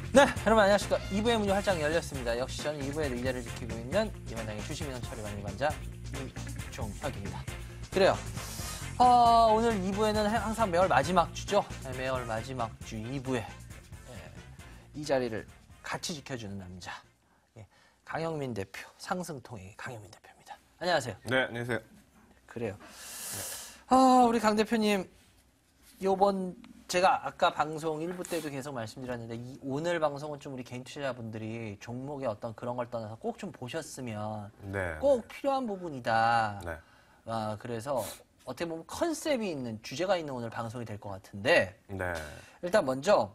네, 여러분 안녕하십니까. 2부의 문이 활짝 열렸습니다. 역시 저는 2부에도 이 자리를 지키고 있는 이반장의 주식인원 처리관 일반장 임종혁입니다. 그래요. 오늘 2부에는 항상 매월 마지막 주죠. 네, 매월 마지막 주 2부에 이 자리를 같이 지켜주는 남자. 강영민 대표, 상승통의 강영민 대표입니다. 안녕하세요. 네, 안녕하세요. 그래요. 우리 강 대표님, 요번 제가 아까 방송 1부 때도 계속 말씀드렸는데 오늘 방송은 좀 우리 개인 투자자분들이 종목의 어떤 그런 걸 떠나서 꼭 좀 보셨으면 네. 꼭 필요한 부분이다. 네. 그래서 어떻게 보면 컨셉이 있는 주제가 있는 오늘 방송이 될 것 같은데 네. 일단 먼저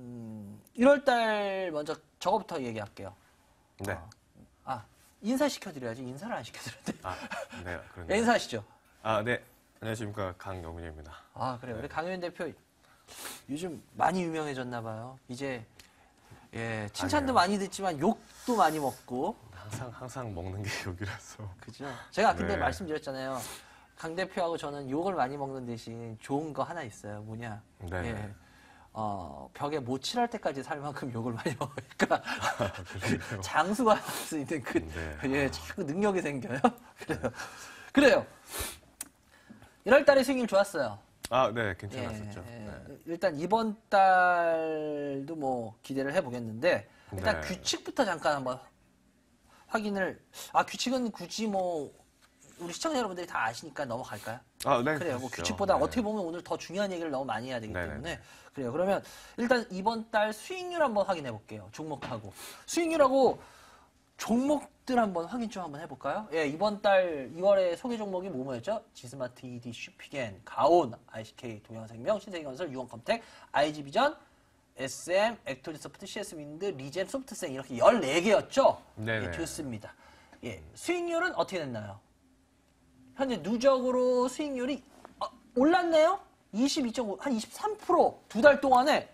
1월달 먼저 저거부터 얘기할게요. 네. 인사시켜드려야지. 인사를 안 시켜드렸는데. 네, 그런데. 인사하시죠. 네. 안녕하십니까. 강영민입니다. 그래요. 네. 우리 강윤 대표 요즘 많이 유명해졌나 봐요. 이제 칭찬도 아니에요. 많이 듣지만 욕도 많이 먹고. 항상 먹는 게 여기라서. 그죠? 제가 근데 네. 말씀드렸잖아요. 강 대표하고 저는 욕을 많이 먹는 대신 좋은 거 하나 있어요. 뭐냐? 네. 벽에 못 칠할 때까지 살 만큼 욕을 많이 먹으니까 그래요. 장수가 할 수 있는 네. 자꾸 능력이 생겨요. 그래요. 1월달에 수익률 좋았어요. 네, 괜찮았었죠. 네. 일단 이번 달도 뭐 기대를 해보겠는데 일단 네. 규칙부터 잠깐 한번 확인을. 규칙은 굳이 뭐 우리 시청자 여러분들이 다 아시니까 넘어갈까요? 네. 그래요. 뭐 그러시죠. 규칙보다 네. 어떻게 보면 오늘 더 중요한 얘기를 너무 많이 해야 되기 네네. 때문에 그래요. 그러면 일단 이번 달 수익률 한번 확인해 볼게요. 종목하고 수익률하고 종목들 한번 확인 좀 한번 해볼까요? 이번 달 2월에 소개 종목이 뭐였죠? 지스마트, ED, 슈피겐, 가온, ICK, 동양생명, 신세계건설, 유원컴텍, IG비전, SM, 액토리소프트, CS윈드, 리젠, 소프트생 이렇게 14개였죠? 네네. 좋습니다. 수익률은 어떻게 됐나요? 현재 누적으로 수익률이 올랐네요? 22.5, 한 23%. 두 달 동안에,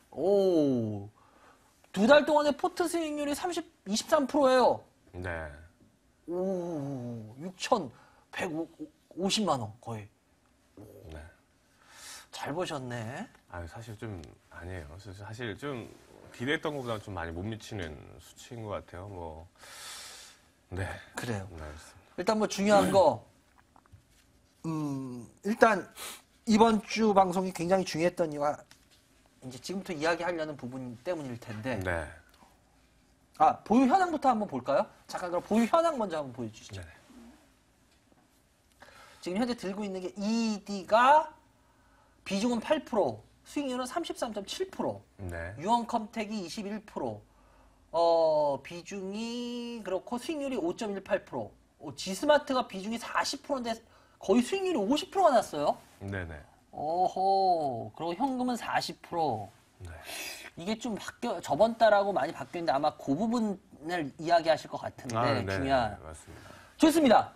두 달 동안에 포트 수익률이 23%예요. 네. 6,150만 원, 거의. 네. 잘 보셨네. 사실 좀 아니에요. 사실 좀 기대했던 것보다 좀 많이 못 미치는 수치인 것 같아요. 네. 그래요. 네, 알겠습니다. 일단 뭐 중요한 거, 일단 이번 주 방송이 굉장히 중요했던 이유가 이제 지금부터 이야기하려는 부분 때문일 텐데. 네. 보유 현황부터 한번 볼까요? 잠깐 그럼 보유 현황 먼저 한번 보여주시죠. 네. 지금 현재 들고 있는 게 ED가 비중은 8%, 수익률은 33.7%, 네. 유원컴텍이 21%, 비중이 그렇고 수익률이 5.18%, 지스마트가 비중이 40%인데 거의 수익률이 50%가 났어요. 네네. 그리고 현금은 40%. 네. 이게 좀 저번 달하고 많이 바뀌었는데 아마 그 부분을 이야기하실 것 같은데 네. 중요한. 맞습니다. 좋습니다.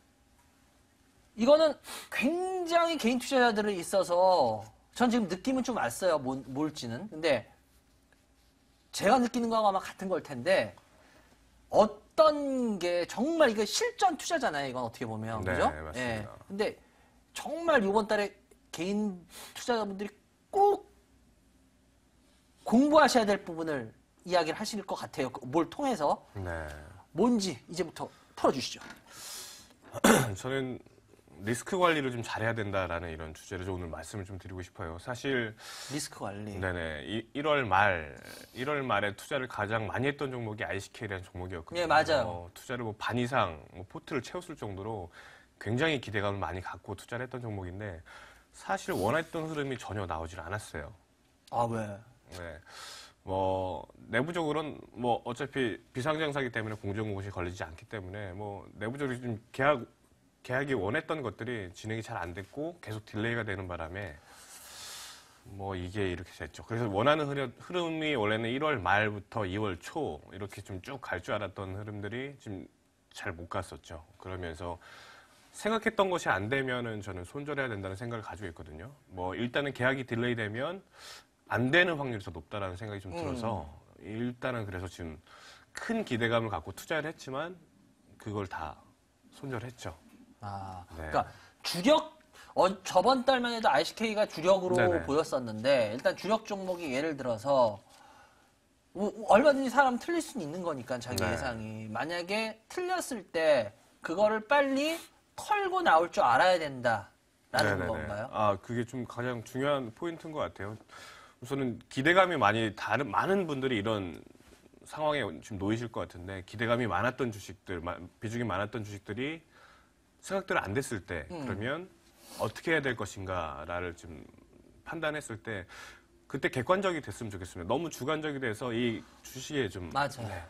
이거는 굉장히 개인 투자자들이 있어서 전 지금 느낌은 좀 왔어요. 뭘지는. 근데 제가 느끼는 거하고 아마 같은 걸 텐데 어떤 게 정말 이거 실전 투자잖아요. 이건 어떻게 보면. 네, 그죠? 맞습니다. 근데 정말 이번 달에 개인 투자자분들이 꼭 공부하셔야 될 부분을 이야기를 하실 것 같아요. 뭘 통해서. 네. 뭔지 이제부터 풀어주시죠. 저는 리스크 관리를 좀 잘해야 된다라는 이런 주제를 좀 오늘 말씀을 좀 드리고 싶어요. 사실 리스크 관리. 네네 1월 말에 투자를 가장 많이 했던 종목이 ICK라는 종목이었거든요. 네, 맞아요. 투자를 반 이상 포트를 채웠을 정도로 굉장히 기대감을 많이 갖고 투자를 했던 종목인데 사실 원했던 흐름이 전혀 나오질 않았어요. 왜? 네. 내부적으로는 어차피 비상장사기 때문에 공정공시 걸리지 않기 때문에 내부적으로 좀 계약이 원했던 것들이 진행이 잘 안 됐고 계속 딜레이가 되는 바람에 이게 이렇게 됐죠. 그래서 원하는 흐름이 원래는 1월 말부터 2월 초 이렇게 좀 쭉 갈 줄 알았던 흐름들이 지금 잘 못 갔었죠. 그러면서 생각했던 것이 안 되면은 저는 손절해야 된다는 생각을 가지고 있거든요. 일단은 계약이 딜레이 되면 안 되는 확률이 더 높다라는 생각이 좀 들어서 일단은 그래서 지금 큰 기대감을 갖고 투자를 했지만 그걸 다 손절했죠. 네. 그러니까 주력 저번 달만 해도 ICK가 주력으로 네네. 보였었는데 일단 주력 종목이 예를 들어서 얼마든지 사람 틀릴 수는 있는 거니까 자기 네. 예상이. 만약에 틀렸을 때 그거를 빨리 털고 나올 줄 알아야 된다라는 네네네. 건가요? 아, 그게 좀 가장 중요한 포인트인 것 같아요. 우선은 기대감이 많은 분들이 이런 상황에 지금 놓이실 것 같은데, 기대감이 많았던 주식들, 비중이 많았던 주식들이 생각대로 안 됐을 때, 그러면 어떻게 해야 될 것인가를 좀 판단했을 때, 그때 객관적이 됐으면 좋겠습니다. 너무 주관적이 돼서 이 주식에 좀. 맞아요. 네.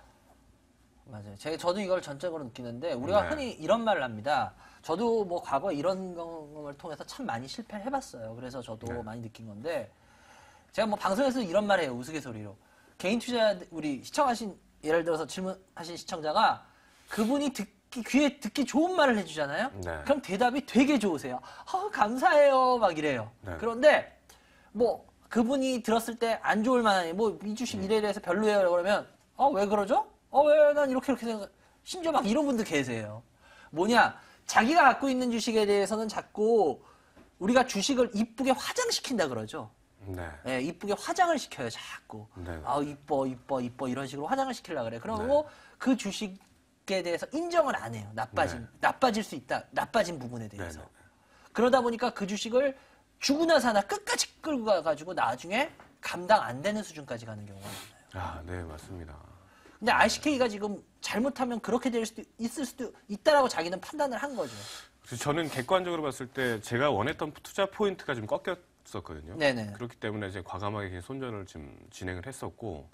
맞아요. 저도 이걸 전적으로 느끼는데 우리가 네. 흔히 이런 말을 합니다. 저도 뭐 과거 이런 경험을 통해서 참 많이 실패를 해봤어요. 그래서 저도 네. 많이 느낀 건데 제가 뭐 방송에서 이런 말 해요. 우스갯소리로. 개인 투자 우리 시청하신 예를 들어서 질문하신 시청자가 그분이 귀에 듣기 좋은 말을 해주잖아요. 네. 그럼 대답이 되게 좋으세요. 감사해요 막 이래요. 네. 그런데 뭐 그분이 들었을 때 안 좋을 만한 뭐 이 주식 이래 대해서 별로예요 그러면 왜 그러죠? 왜 난 이렇게 생각. 심지어 막 이런 분들 계세요. 뭐냐? 자기가 갖고 있는 주식에 대해서는 자꾸 우리가 주식을 이쁘게 화장시킨다 그러죠. 네. 예, 이쁘게 화장을 시켜요, 자꾸. 네. 이뻐 이런 식으로 화장을 시키려고 그래. 그러고 그 주식에 대해서 인정을 안 해요. 나빠질 수 있다. 나빠진 부분에 대해서. 네. 그러다 보니까 그 주식을 죽으나 사나 끝까지 끌고 가가지고 나중에 감당 안 되는 수준까지 가는 경우가 많아요. 아, 네, 맞습니다. 근데 RCK가 지금 잘못하면 그렇게 될 수도 있을 수도 있다라고 자기는 판단을 한 거죠. 그래서 저는 객관적으로 봤을 때 제가 원했던 투자 포인트가 좀 꺾였었거든요. 네네. 그렇기 때문에 이제 과감하게 손절을 좀 진행을 했었고,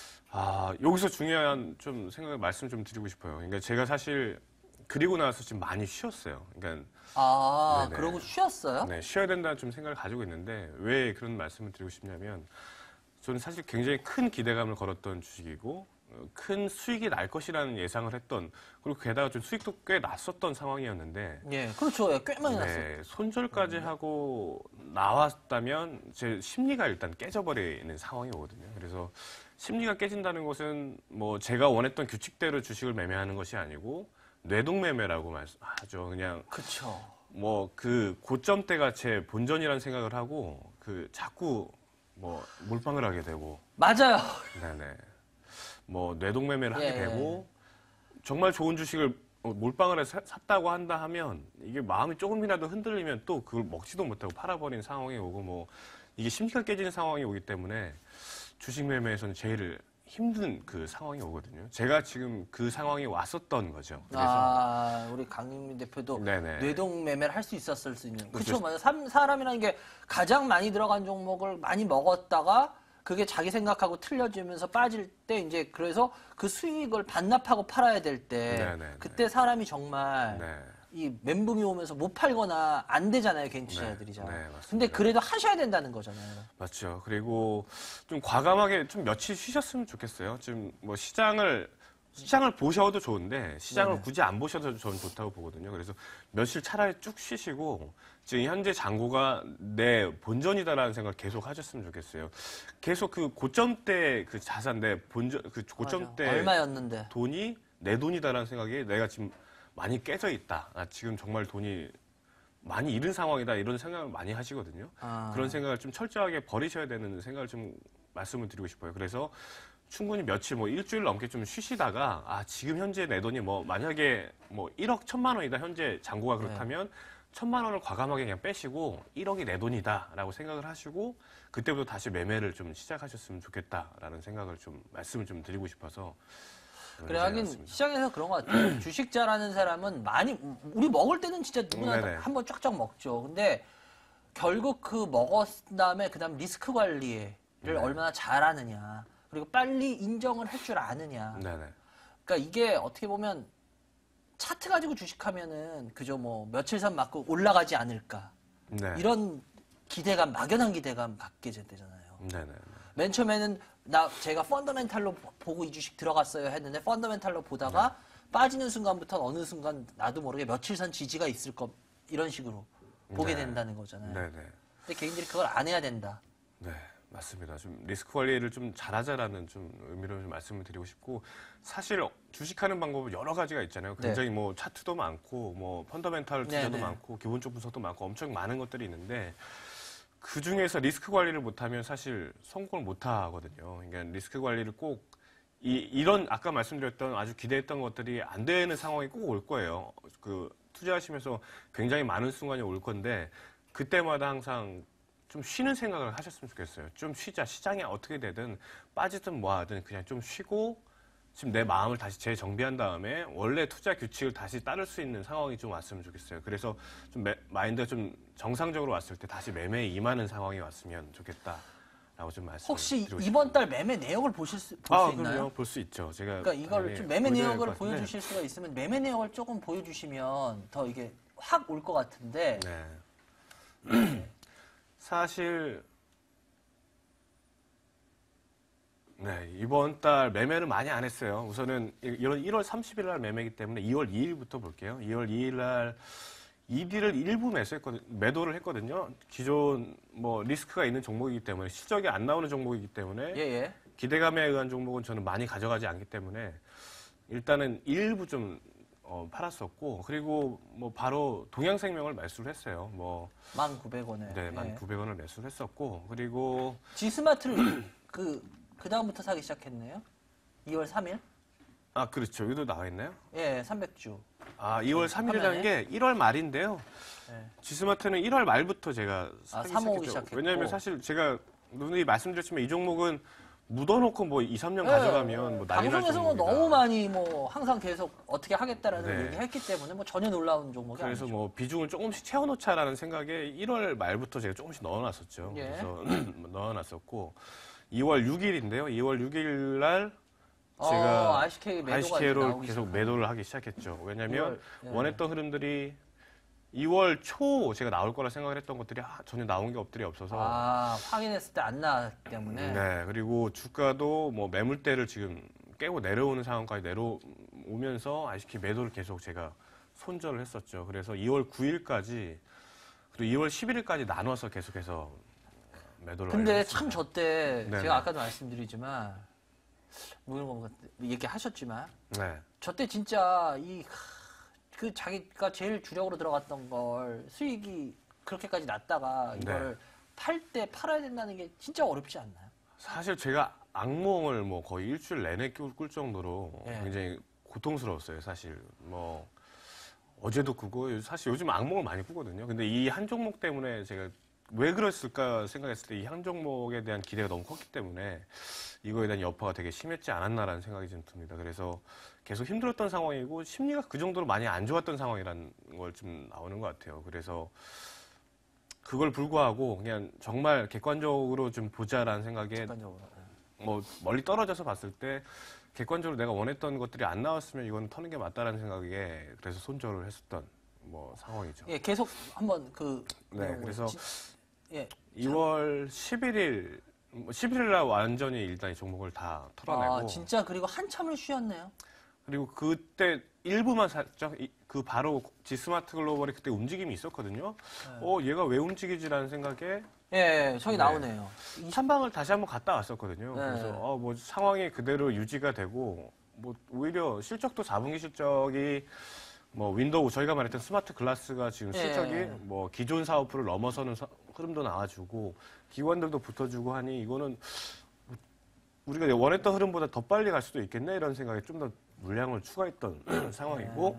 여기서 중요한 좀 말씀 좀 드리고 싶어요. 그러니까 제가 사실 그리고 나서 지금 많이 쉬었어요. 그러니까 네네. 그러고 쉬었어요? 네, 쉬어야 된다는 좀 생각을 가지고 있는데 왜 그런 말씀을 드리고 싶냐면 저는 사실 굉장히 큰 기대감을 걸었던 주식이고 큰 수익이 날 것이라는 예상을 했던, 그리고 게다가 좀 수익도 꽤 났었던 상황이었는데 예, 그렇죠. 꽤 많이 났어요. 네, 손절까지 하고 나왔다면 제 심리가 일단 깨져버리는 상황이 오거든요. 그래서 심리가 깨진다는 것은 뭐 제가 원했던 규칙대로 주식을 매매하는 것이 아니고 뇌동매매라고 말하죠. 그냥 그쵸. 뭐 그 고점대가 제 본전이라는 생각을 하고 자꾸 뭐 몰빵을 하게 되고, 맞아요. 네네, 뭐 뇌동매매를 하게 예. 되고, 정말 좋은 주식을 몰빵을 해서 샀다고 한다 하면 이게 마음이 조금이라도 흔들리면 또 그걸 먹지도 못하고 팔아버리는 상황이 오고, 뭐 이게 심리가 깨지는 상황이 오기 때문에 주식 매매에서는 제일 힘든 그 상황이 오거든요. 제가 지금 그 상황이 왔었던 거죠. 그래서 우리 강윤미 대표도 네네. 뇌동 매매를 할 수 있었을 수 있는. 그렇죠. 그쵸, 맞아요. 사람이라는 게 가장 많이 들어간 종목을 많이 먹었다가 그게 자기 생각하고 틀려지면서 빠질 때 이제 그래서 그 수익을 반납하고 팔아야 될 때 네네. 그때 사람이 정말 네. 이 멘붕이 오면서 못 팔거나 안 되잖아요, 개인 투자자들이잖아요. 네, 맞습니다. 근데 그래도 하셔야 된다는 거잖아요. 맞죠. 그리고 좀 과감하게 좀 며칠 쉬셨으면 좋겠어요. 지금 뭐 시장을 보셔도 좋은데 시장을 네네. 굳이 안 보셔도 저는 좋다고 보거든요. 그래서 며칠 차라리 쭉 쉬시고 지금 현재 잔고가 내 본전이다라는 생각을 계속 하셨으면 좋겠어요. 계속 그 고점대 그 자산 내 본전 그 고점대 맞아. 얼마였는데. 돈이 내 돈이다라는 생각이 내가 지금 많이 깨져 있다. 지금 정말 돈이 많이 잃은 상황이다. 이런 생각을 많이 하시거든요. 그런 생각을 좀 철저하게 버리셔야 되는 생각을 좀 말씀을 드리고 싶어요. 그래서 충분히 며칠, 뭐 일주일 넘게 좀 쉬시다가 지금 현재 내 돈이 뭐 만약에 뭐 1억 1,000만 원이다. 현재 잔고가 그렇다면 1,000만 원을 과감하게 그냥 빼시고 1억이 내 돈이다라고 생각을 하시고 그때부터 다시 매매를 좀 시작하셨으면 좋겠다라는 생각을 좀 말씀을 좀 드리고 싶어서. 그래, 하긴 시장에서 그런 것 같아요. 주식 잘하는 사람은 우리 먹을 때는 진짜 누구나 네네. 한번 쫙쫙 먹죠. 근데 결국 그 먹었은 다음에 그 다음 리스크 관리를 얼마나 잘하느냐. 그리고 빨리 인정을 할 줄 아느냐. 네네. 그러니까 이게 어떻게 보면 차트 가지고 주식하면은 그저 뭐 며칠 선 맞고 올라가지 않을까. 네. 이런 기대감, 막연한 기대감 갖게 되잖아요. 네네. 맨 처음에는 제가 펀더멘탈로 보고 이 주식 들어갔어요 했는데 펀더멘탈로 보다가 빠지는 순간부터 어느 순간 나도 모르게 며칠선 지지가 있을 것 이런 식으로 보게 된다는 거잖아요. 네네. 근데 개인들이 그걸 안 해야 된다. 네, 맞습니다. 좀 리스크 관리를 좀 잘하자라는 좀 의미로 좀 말씀을 드리고 싶고, 사실 주식하는 방법은 여러 가지가 있잖아요. 굉장히 뭐 차트도 많고 뭐 펀더멘탈 투자도 네네. 많고 기본적 분석도 많고 엄청 많은 것들이 있는데 그 중에서 리스크 관리를 못하면 사실 성공을 못 하거든요. 그러니까 리스크 관리를 꼭 이런 아까 말씀드렸던 아주 기대했던 것들이 안 되는 상황이 꼭 올 거예요. 그 투자하시면서 굉장히 많은 순간이 올 건데 그때마다 항상 좀 쉬는 생각을 하셨으면 좋겠어요. 좀 쉬자. 시장이 어떻게 되든 빠지든 뭐 하든 그냥 좀 쉬고 지금 내 마음을 다시 재정비한 다음에 원래 투자 규칙을 다시 따를 수 있는 상황이 좀 왔으면 좋겠어요. 그래서 좀 마인드가 좀 정상적으로 왔을 때 다시 매매에 임하는 상황이 왔으면 좋겠다라고 좀 말씀드리고 혹시 싶습니다. 이번 달 매매 내역을 볼 수 있나요? 그럼요. 볼 수 있죠. 제가 그러니까 이걸 당연히 좀 매매 보여드려야 내역을 될 것 같은데. 보여주실 수가 있으면 매매 내역을 조금 보여주시면 더 이게 확 올 것 같은데. 네. 사실 네, 이번 달 매매는 많이 안 했어요. 우선은 이런 1월 30일 날 매매이기 때문에 2월 2일부터 볼게요. 2월 2일 날 ED를 일부 매도를 했거든요. 기존 뭐 리스크가 있는 종목이기 때문에 실적이 안 나오는 종목이기 때문에 예. 기대감에 의한 종목은 저는 많이 가져가지 않기 때문에 일단은 일부 좀 팔았었고 그리고 뭐 바로 동양생명을 매수를 했어요. 뭐 1,900원에. 네, 1,900원을 매수를 했었고 그리고 G스마트를 그 다음부터 사기 시작했네요. 2월 3일? 그렇죠. 여기도 나와 있나요? 예, 300주. 2월 3일이라는 화면에? 게 1월 말인데요. 예. G스마트는 1월 말부터 제가 사기 사모으기 시작했죠. 시작했고. 왜냐하면 사실 제가 누누이 말씀드렸지만 이 종목은 묻어놓고 뭐 2, 3년 가져가면 뭐 난리 날 방송에서 뭐 종목입니다. 너무 많이 뭐 항상 계속 어떻게 하겠다라는 네. 얘기했기 때문에 뭐 전혀 놀라운 종목이 그래서 아니죠. 뭐 비중을 조금씩 채워놓자라는 생각에 1월 말부터 제가 조금씩 넣어놨었죠. 예. 그래서 넣어놨었고 2월 6일인데요. 2월 6일 날 제가 ICK 매도가 ICK로 나오기 계속 매도를 하기 시작했죠. 왜냐하면 2월, 예. 원했던 흐름들이 2월 초 제가 나올 거라 생각을 했던 것들이 전혀 나온 게 엎드려 없어서 확인했을 때 안 나왔기 때문에. 네, 그리고 주가도 뭐 매물대를 지금 깨고 내려오는 상황까지 내려오면서 ICK 매도를 계속 제가 손절을 했었죠. 그래서 2월 9일까지 그리고 2월 11일까지 나눠서 계속해서 매도를 근데 완료했습니다. 참 저 때 네네. 제가 아까도 말씀드리지만 뭐 얘기하셨지만 네. 저 때 진짜 그 자기가 제일 주력으로 들어갔던 걸 수익이 그렇게까지 났다가 이거를 팔 때 팔아야 된다는 게 진짜 어렵지 않나요? 사실 제가 악몽을 뭐 거의 일주일 내내 꿀 정도로 예. 굉장히 고통스러웠어요. 사실 뭐 어제도 꾸고 사실 요즘 악몽을 많이 꾸거든요. 근데 이 한 종목 때문에 제가 왜 그랬을까 생각했을 때 이 한 종목에 대한 기대가 너무 컸기 때문에 이거에 대한 여파가 되게 심했지 않았나라는 생각이 좀 듭니다. 그래서 계속 힘들었던 상황이고 심리가 그 정도로 많이 안 좋았던 상황이라는 걸 좀 나오는 것 같아요. 그래서 그걸 불구하고 그냥 정말 객관적으로 좀 보자라는 생각에 객관적으로. 뭐 멀리 떨어져서 봤을 때 객관적으로 내가 원했던 것들이 안 나왔으면 이건 터는 게 맞다라는 생각에 그래서 손절을 했었던 뭐 상황이죠. 예, 계속 한번 네, 그래서 예. 2월 11일 날 완전히 일단 이 종목을 다 털어내고 진짜 그리고 한참을 쉬었네요. 그리고 그때 일부만 살짝 그 바로 G스마트 글로벌이 그때 움직임이 있었거든요. 얘가 왜 움직이지라는 생각에 예, 저기 네. 나오네요. 탐방을 다시 한번 갔다 왔었거든요. 네. 그래서 뭐 상황이 그대로 유지가 되고 뭐 오히려 실적도 4분기 실적이 뭐 윈도우 저희가 말했던 스마트 글라스가 지금 실적이 예. 뭐 기존 사업부를 넘어서는 흐름도 나와주고 기관들도 붙어주고 하니 이거는 우리가 원했던 흐름보다 더 빨리 갈 수도 있겠네 이런 생각에 좀 더 물량을 추가했던 상황이고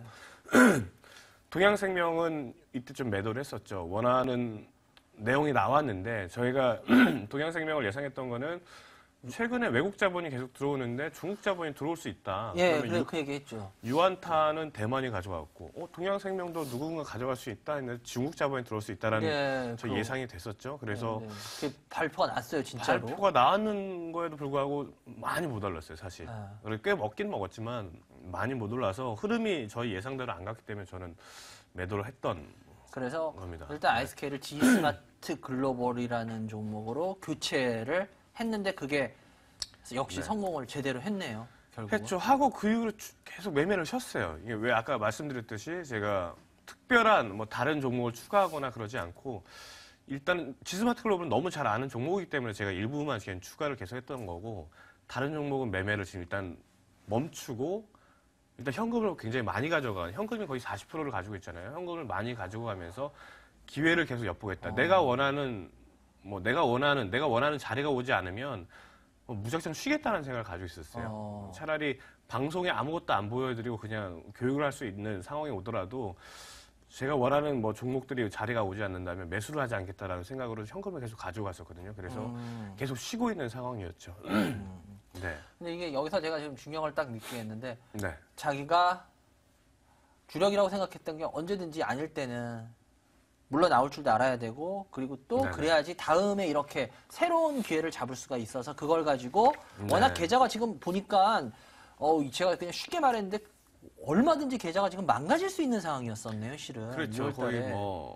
동양생명은 이때 좀 매도를 했었죠. 원하는 내용이 나왔는데 저희가 동양생명을 예상했던 거는 최근에 외국 자본이 계속 들어오는데 중국 자본이 들어올 수 있다. 예, 그러면 그 얘기했죠. 유한타는 대만이 가져갔고 동양생명도 누군가 가져갈 수 있다 했는데 중국 자본이 들어올 수 있다라는 예, 저 예상이 됐었죠. 그래서 그 발표가 났어요, 진짜로. 발표가 나왔는 거에도 불구하고 많이 못 올랐어요, 사실. 그리고 꽤 먹긴 먹었지만 많이 못 올라서 흐름이 저희 예상대로 안 갔기 때문에 저는 매도를 했던 그래서 겁니다. 일단 ISK를 G스마트 글로벌이라는 종목으로 교체를 했는데 그게 역시 성공을 제대로 했네요. 결국. 했죠. 하고 그 이후로 계속 매매를 쉬었어요. 이게 왜 아까 말씀드렸듯이 제가 특별한 뭐 다른 종목을 추가하거나 그러지 않고 일단 G스마트 글로벌은 너무 잘 아는 종목이기 때문에 제가 일부만 그냥 추가를 계속 했던 거고 다른 종목은 매매를 지금 일단 멈추고 일단 현금을 굉장히 많이 현금이 거의 40%를 가지고 있잖아요. 현금을 많이 가지고 가면서 기회를 계속 엿보겠다. 내가 원하는 뭐 내가 원하는 자리가 오지 않으면 무작정 쉬겠다는 생각을 가지고 있었어요. 차라리 방송에 아무것도 안 보여드리고 그냥 교육을 할 수 있는 상황이 오더라도 제가 원하는 뭐 종목들이 자리가 오지 않는다면 매수를 하지 않겠다라는 생각으로 현금을 계속 가지고 갔었거든요. 그래서 계속 쉬고 있는 상황이었죠. 네. 근데 이게 여기서 제가 지금 중요한 걸 딱 느끼겠는데 네. 자기가 주력이라고 생각했던 게 언제든지 아닐 때는 물러나올 줄도 알아야 되고 그리고 또 네네. 그래야지 다음에 이렇게 새로운 기회를 잡을 수가 있어서 그걸 가지고 워낙 네. 계좌가 지금 보니까 제가 그냥 쉽게 말했는데 얼마든지 계좌가 지금 망가질 수 있는 상황이었었네요, 실은. 그렇죠. 6월 거의 달에. 뭐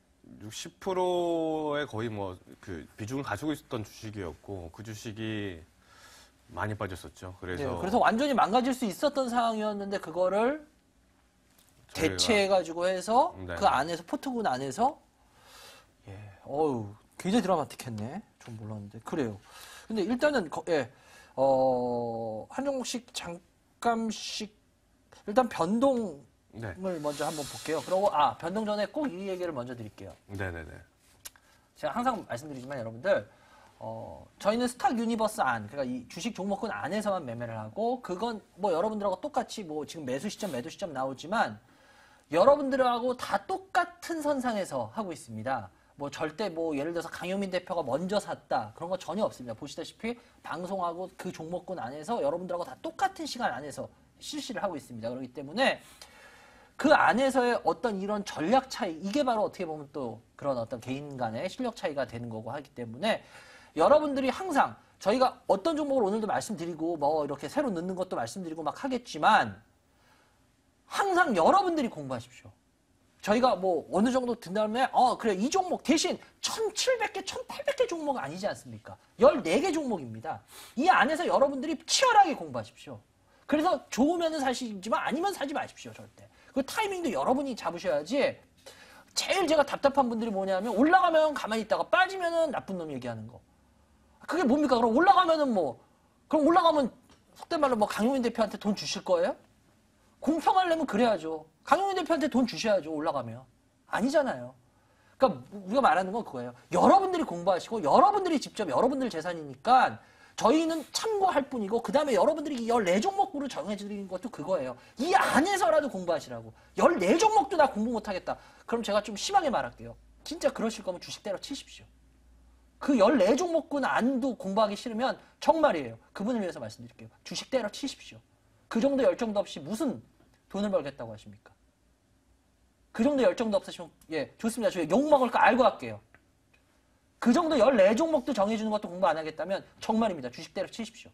60%의 거의 뭐 그 비중을 가지고 있었던 주식이었고 그 주식이 많이 빠졌었죠. 그래서 네, 그래서 완전히 망가질 수 있었던 상황이었는데 그거를 저희가 대체해가지고 해서 네. 그 안에서 포트군 안에서 굉장히 드라마틱했네. 좀 몰랐는데 그래요. 근데 일단은 한 종목씩 잠깐씩 일단 변동을 네. 먼저 한번 볼게요. 그리고 변동 전에 꼭 이 얘기를 먼저 드릴게요. 네네네. 제가 항상 말씀드리지만 여러분들 저희는 스탁 유니버스 안, 그러니까 이 주식 종목군 안에서만 매매를 하고 그건 뭐 여러분들하고 똑같이 뭐 지금 매수 시점, 매도 시점 나오지만 여러분들하고 다 똑같은 선상에서 하고 있습니다. 뭐 절대 뭐 예를 들어서 강효민 대표가 먼저 샀다 그런 거 전혀 없습니다. 보시다시피 방송하고 그 종목군 안에서 여러분들하고 다 똑같은 시간 안에서 실시를 하고 있습니다. 그렇기 때문에 그 안에서의 어떤 이런 전략 차이, 이게 바로 어떻게 보면 또 그런 어떤 개인 간의 실력 차이가 되는 거고 하기 때문에 여러분들이 항상 저희가 어떤 종목을 오늘도 말씀드리고 뭐 이렇게 새로 넣는 것도 말씀드리고 막 하겠지만 항상 여러분들이 공부하십시오. 저희가 뭐 어느 정도 든 다음에 그래 이 종목 대신 1700개, 1800개 종목 아니지 않습니까? 14개 종목입니다. 이 안에서 여러분들이 치열하게 공부하십시오. 그래서 좋으면 사시지만 아니면 사지 마십시오. 절대. 그 타이밍도 여러분이 잡으셔야지. 제일 제가 답답한 분들이 뭐냐면 올라가면 가만히 있다가 빠지면은 나쁜 놈 얘기하는 거. 그게 뭡니까? 그럼 올라가면은 그럼 올라가면 속된 말로 뭐 강용인 대표한테 돈 주실 거예요? 공평하려면 그래야죠. 강용인 대표한테 돈 주셔야죠. 올라가면. 아니잖아요. 그러니까 우리가 말하는 건 그거예요. 여러분들이 공부하시고 여러분들이 직접 여러분들 재산이니까 저희는 참고할 뿐이고 그 다음에 여러분들이 14종목으로 정해드리는 것도 그거예요. 이 안에서라도 공부하시라고. 14종목도 나 공부 못하겠다. 그럼 제가 좀 심하게 말할게요. 진짜 그러실 거면 주식 때려치십시오. 그 14종목군 안도 공부하기 싫으면 정말이에요. 그분을 위해서 말씀드릴게요. 주식 때려치십시오. 그 정도 열정도 없이 무슨 돈을 벌겠다고 하십니까? 그 정도 열정도 없으시면 좋습니다. 저 욕먹을 거 알고 할게요. 그 정도 14종목도 정해주는 것도 공부 안 하겠다면 정말입니다. 주식 때려치십시오.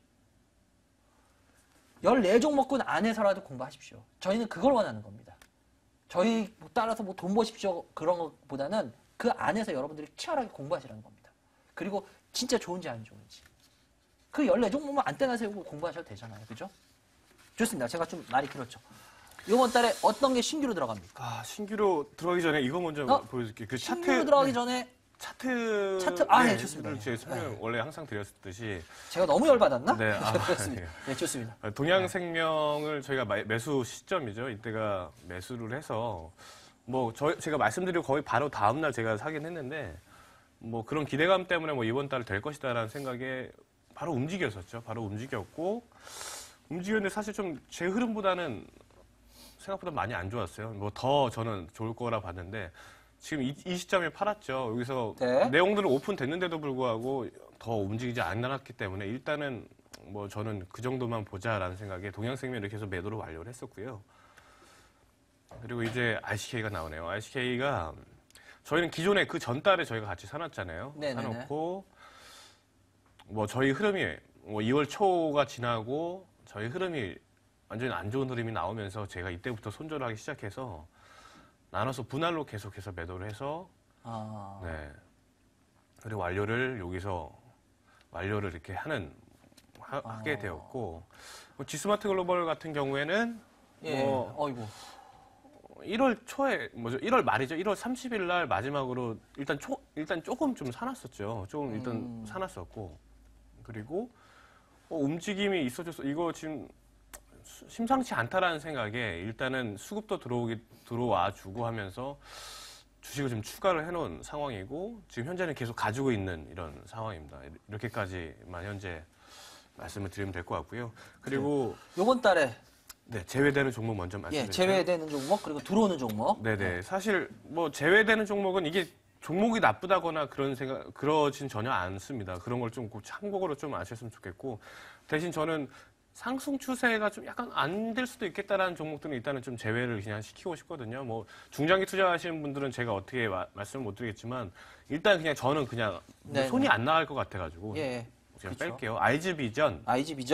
14종목군 안에서라도 공부하십시오. 저희는 그걸 원하는 겁니다. 저희 따라서 뭐 돈 버십시오 그런 것보다는 그 안에서 여러분들이 치열하게 공부하시라는 겁니다. 그리고 진짜 좋은지 안 좋은지. 그 14종목만 안테나 세우고 공부하셔도 되잖아요. 그죠? 좋습니다. 제가 좀 말이 길었죠. 이번 달에 어떤 게 신규로 들어갑니까? 신규로 들어가기 전에 이거 먼저 보여줄게요. 그 신규로 들어가기 전에 차트. 네, 좋습니다. 제 설명 원래 항상 드렸듯이. 제가 너무 열받았나? 네, 좋습니다. 네, 좋습니다. 동양생명을 저희가 매수 시점이죠. 이때가 매수를 해서 뭐 제가 말씀드리고 거의 바로 다음날 제가 사긴 했는데 뭐 그런 기대감 때문에 뭐 이번 달 될 것이다라는 생각에 바로 움직였었죠. 바로 움직였고 움직였는데 사실 좀 제 흐름보다는 생각보다 많이 안 좋았어요. 뭐 더 저는 좋을 거라 봤는데 지금 이 시점에 팔았죠. 여기서 네. 내용들은 오픈됐는데도 불구하고 더 움직이지 않았기 때문에 일단은 뭐 저는 그 정도만 보자라는 생각에 동양생명 이렇게 해서 매도를 완료를 했었고요. 그리고 이제 RCK가 나오네요. RCK가 저희는 기존에 그 전달에 저희가 같이 사놨잖아요. 네네네. 사놓고 뭐 저희 흐름이 뭐 2월 초가 지나고 저희 흐름이 완전히 안 좋은 흐름이 나오면서 제가 이때부터 손절을 하기 시작해서 나눠서 분할로 계속해서 매도를 해서 네. 그리고 여기서 완료를 이렇게 하게 되었고 지스마트 글로벌 같은 경우에는 어이구. 1월 초에 1월 말이죠. 1월 30일 날 마지막으로 일단 조금 좀 사놨었죠. 조금 일단 사놨었고 그리고 움직임이 있어져서 이거 지금 심상치 않다라는 생각에 일단은 수급도 들어와 주고 하면서 주식을 좀 추가를 해놓은 상황이고 지금 현재는 계속 가지고 있는 이런 상황입니다. 이렇게까지만 현재 말씀을 드리면 될 것 같고요. 그리고 요번 달에 네, 제외되는 종목 먼저 말씀드릴게요. 제외되는 종목 그리고 들어오는 종목. 네네. 사실 뭐 제외되는 종목은 이게 종목이 나쁘다거나 그러진 전혀 않습니다. 그런 걸 좀 참고로 좀 아셨으면 좋겠고 대신 저는 상승 추세가 좀 약간 안 될 수도 있겠다라는 종목들은 일단은 좀 제외를 그냥 시키고 싶거든요. 뭐 중장기 투자하시는 분들은 제가 어떻게 말씀을 못 드리겠지만 일단 그냥 저는 그냥 뭐 손이 안 나갈 것 같아가지고 그냥 그렇죠. 뺄게요. IG비전,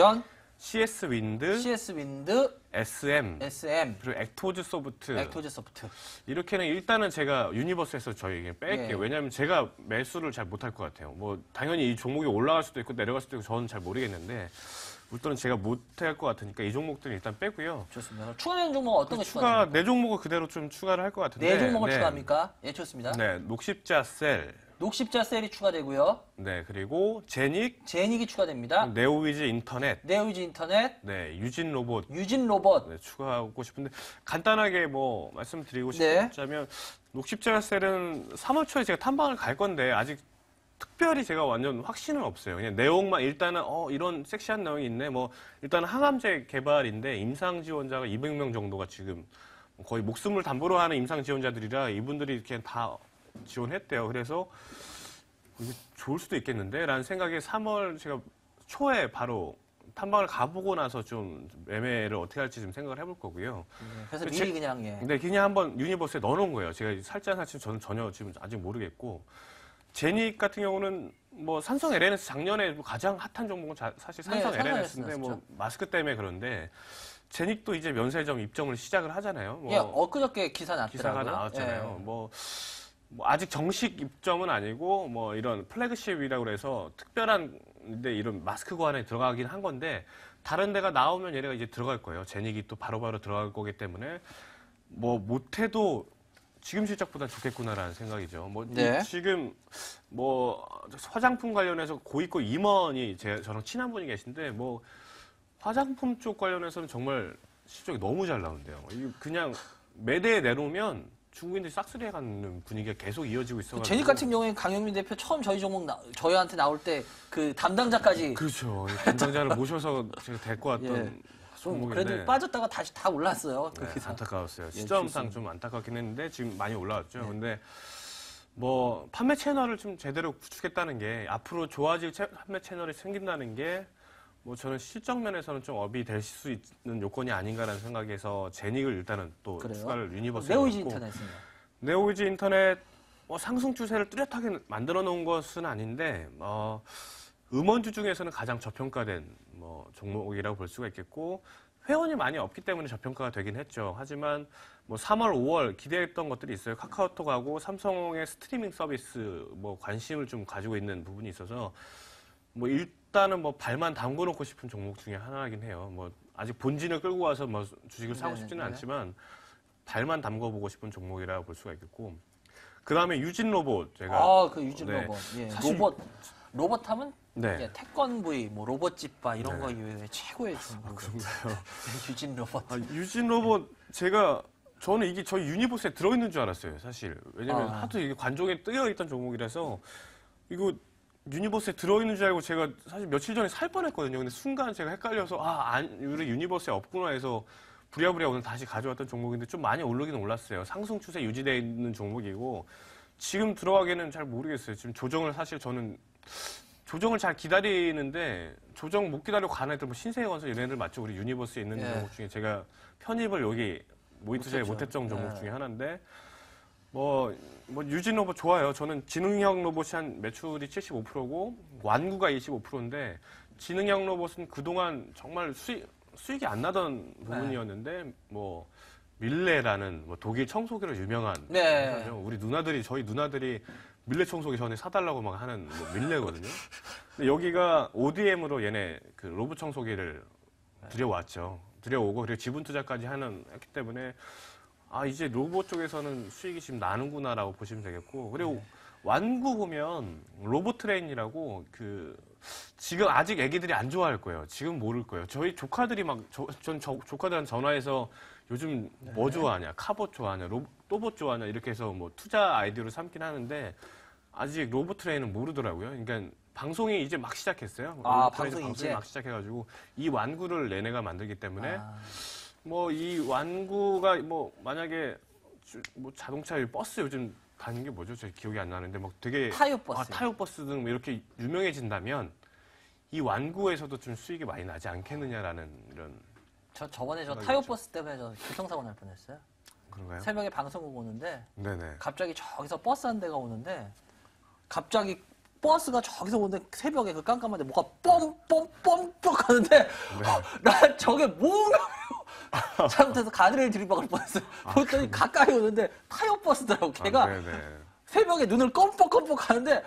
CS 윈드, SM, 그리고 액토즈 소프트 이렇게는 일단은 제가 유니버스에서 저희 뺄게요. 왜냐하면 제가 매수를 잘 못할 것 같아요. 뭐 당연히 이 종목이 올라갈 수도 있고 내려갈 수도 있고 저는 잘 모르겠는데 일단은 제가 못할 것 같으니까 이 종목들은 일단 빼고요. 좋습니다. 추가되는 종목은 어떤 거 추가 네 종목을 그대로 좀 추가를 할 것 같은데. 네 종목을 추가합니까? 예, 좋습니다. 네, 녹십자셀. 녹십자셀이 추가되고요. 네, 그리고 제닉이 추가됩니다. 네오위즈 인터넷. 네, 유진 로봇. 네, 추가하고 싶은데 간단하게 뭐 말씀드리고 싶자면 녹십자셀은 3월 초에 제가 탐방을 갈 건데 아직 특별히 제가 완전 확신은 없어요. 그냥 내용만 일단은 이런 섹시한 내용이 있네. 뭐 일단 항암제 개발인데 임상 지원자가 200명 정도가 지금 거의 목숨을 담보로 하는 임상 지원자들이라 이분들이 그냥 다 지원했대요. 그래서 이게 좋을 수도 있겠는데 라는 생각에 3월 제가 초에 바로 탐방을 가보고 나서 좀 매매를 어떻게 할지 좀 생각을 해볼 거고요. 그래서 미리 그냥 네, 그냥 한번 유니버스에 넣어놓은 거예요. 제가 살짝 저는 전혀 지금 아직 모르겠고. 제닉 같은 경우는 뭐 삼성 LNS 작년에 가장 핫한 종목은 사실 삼성 LNS인데 뭐 마스크 때문에 그런데 제닉도 이제 면세점 입점을 시작을 하잖아요. 뭐 엊그저께 기사 났더라고요. 기사가 나왔잖아요. 뭐 아직 정식 입점은 아니고 뭐 이런 플래그십이라고 그래서 특별한데 이런 마스크고 안에 들어가긴 한 건데 다른 데가 나오면 얘네가 이제 들어갈 거예요. 제닉이 또 바로바로 들어갈 거기 때문에 뭐 못해도 지금 실적보다 좋겠구나라는 생각이죠. 뭐 지금 뭐 화장품 관련해서 고이코 임원이 저랑 친한 분이 계신데 뭐 화장품 쪽 관련해서는 정말 실적이 너무 잘 나온대요. 그냥 매대에 내놓으면 중국인들이 싹쓸이 해가는 분위기가 계속 이어지고 있어가지고. 제닉 같은 경우에는 강영민 대표 처음 저희 종목 저희한테 나올 때 그 담당자까지. 그렇죠. 담당자를 모셔서 제가 데리고 왔던. 그래도 빠졌다가 다시 다 올랐어요. 네, 안타까웠어요. 시점상 좀 안타깝긴 했는데 지금 많이 올라왔죠. 근데 뭐 판매 채널을 좀 제대로 구축했다는 게 앞으로 좋아질 판매 채널이 생긴다는 게 뭐 저는 실적 면에서는 좀 업이 될 수 있는 요건이 아닌가라는 생각에서 제닉을 일단은 또 추가를 유니버스에 네오위즈 넣고 네오위즈 인터넷 뭐 상승 추세를 뚜렷하게 만들어 놓은 것은 아닌데 음원주 중에서는 가장 저평가된 뭐 종목이라고 볼 수가 있겠고 회원이 많이 없기 때문에 저평가가 되긴 했죠. 하지만 뭐 3월, 5월 기대했던 것들이 있어요. 카카오톡하고 삼성의 스트리밍 서비스 뭐 관심을 좀 가지고 있는 부분이 있어서 뭐 일단은 뭐 발만 담궈 놓고 싶은 종목 중에 하나이긴 해요. 뭐 아직 본진을 끌고 와서 뭐 주식을 사고 싶지는 않지만 발만 담궈 보고 싶은 종목이라고 볼 수가 있겠고 그 다음에 유진 로봇 제가 그 유진 로봇 로봇 하면 태권브이, 뭐 로봇집바 이런 거 이외에 최고의 종목. 그런가요? 유진 로봇. 유진 로봇 저는 이게 저희 유니버스에 들어있는 줄 알았어요, 사실. 왜냐면 하도 이게 관종에 뜨여있던 종목이라서 이거 유니버스에 들어있는 줄 알고 제가 사실 며칠 전에 살 뻔했거든요. 근데 순간 제가 헷갈려서 우리 유니버스에 없구나 해서 부랴부랴 오늘 다시 가져왔던 종목인데 좀 많이 오르긴 올랐어요. 상승 추세 유지되어 있는 종목이고 지금 들어가기에는 잘 모르겠어요. 지금 사실 저는 조정을 잘 기다리는데 조정 못 기다리고 가는 애들 뭐 신세건설 이런 애들 맞죠? 우리 유니버스에 있는 종목 중에 제가 편입을 여기 모의투자에 못했던 종목 중에 하나인데 뭐 유진 로봇 좋아요. 저는 지능형 로봇이 한 매출이 75%고 완구가 25%인데 지능형 로봇은 그동안 정말 수익이 안 나던 부분이었는데 뭐 밀레라는 뭐 독일 청소기로 유명한 회사죠. 저희 누나들이 밀레 청소기 전에 사달라고 막 하는 밀레거든요. 근데 여기가 ODM으로 얘네 그 로봇 청소기를 들여왔죠. 들여오고 그리고 지분 투자까지 했기 때문에 이제 로봇 쪽에서는 수익이 지금 나는구나라고 보시면 되겠고 그리고 완구 보면 로봇 트레인이라고 지금 아직 애기들이 안 좋아할 거예요. 지금 모를 거예요. 저희 조카들이 조카들한테 전화해서 요즘 뭐 좋아하냐, 카봇 좋아하냐, 또봇 좋아하냐 이렇게 해서 뭐 투자 아이디어를 삼긴 하는데 아직 로보트레인은 모르더라고요. 그러니까 방송이 이제 막 시작했어요. 방송이 이제 막 시작해가지고 이 완구를 얘네가 만들기 때문에 아. 뭐 이 완구가 뭐 만약에 뭐 자동차 버스 요즘 가는 게 뭐죠? 제 기억이 안 나는데 막 되게 타요 버스. 타요 버스 등 뭐 이렇게 유명해진다면 이 완구에서도 좀 수익이 많이 나지 않겠느냐라는 이런 저번에 저 생각이 타요 있죠. 버스 때문에 저 교통사고 날 뻔했어요. 그런가요? 새벽에 방송국 오는데 네네. 갑자기 저기서 버스 한 대가 오는데 갑자기 버스가 저기서 오는데 새벽에 그 깜깜한데 뭐가 뻥뻥뻥뻥 하는데 난 저게 뭔가 잘못해서 가드레일 들이박을 뻔했어요. 보더니 가까이 오는데 타요 버스더라고. 걔가 네네. 새벽에 눈을 껌뻑껌뻑 하는데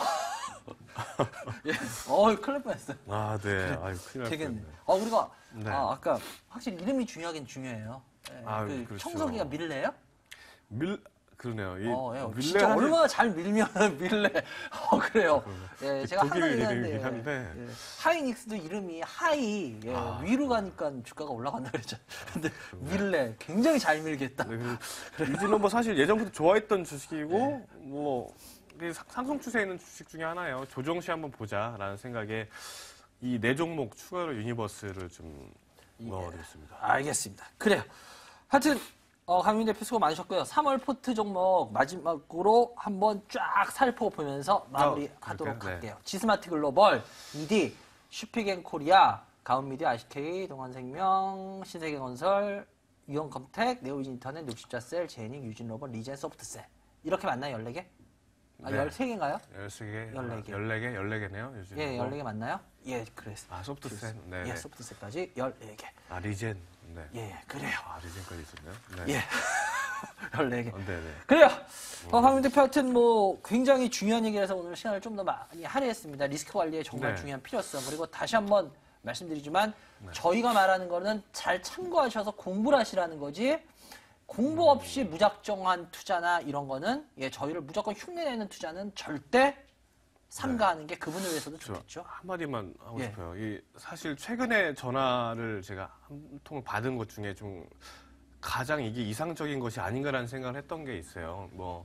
예, 큰일 날 뻔했어요. 아, 네. 아유, 큰일 날 되겠네. 뻔했네. 우리가 네. 아까 확실히 이름이 중요하긴 중요해요. 예, 아, 그 그렇죠. 청소기가 밀레요? 그러네요. 예. 밀레 진짜 하는- 얼마나 잘 밀면 밀레. 그래요. 예, 제가 독일 항상 이름이긴 얘기하는데 한데. 예, 하이닉스도 이름이 하이 예, 위로 가니까 주가가 올라간다 그랬잖아요. 근데 밀레 굉장히 잘 밀겠다. 네, 유진은 뭐 사실 예전부터 좋아했던 주식이고 뭐 상승 추세에 있는 주식 중에 하나예요. 조정시 한번 보자라는 생각에 이 네 종목 추가로 유니버스를 좀 넣어드렸습니다. 알겠습니다. 그래요. 하여튼 강민 대표 수고 많으셨고요. 3월 포트 종목 마지막으로 한번 쫙 살펴보면서 마무리하도록 그럴까요? 할게요. 지스마트 글로벌, ED, 슈피겐코리아, 가온미디어, ICK, 동환생명, 신세계건설, 유형컴텍, 네오이진터넷, 60자셀, 제닝, 유진로봇, 리젠, 소프트셀 이렇게 맞나요? 14개? 아, 네. 13개인가요? 13개, 14개. 14개네요. 요즘. 예, 14개 맞나요? 예, 그래서. 소프트셋. 네. 예, 소프트셀까지 14개. 리젠. 네. 예, 그래요. 리젠까지 있었네요. 네. 예. 14개. 네네. 그래요. 박민 대표 하여튼 뭐 굉장히 중요한 얘기라서 오늘 시간을 좀 더 많이 할애했습니다. 리스크 관리에 정말 네. 중요한 필요성. 그리고 다시 한번 말씀드리지만 저희가 말하는 거는 잘 참고하셔서 공부를 하시라는 거지 공부 없이 무작정한 투자나 이런 거는 저희를 무조건 흉내내는 투자는 절대 삼가하는 게 그분을 위해서도 좋겠죠. 한마디만 하고 예. 싶어요. 사실 최근에 전화를 제가 한 통을 받은 것 중에 좀 가장 이게 이상적인 것이 아닌가라는 생각을 했던 게 있어요. 뭐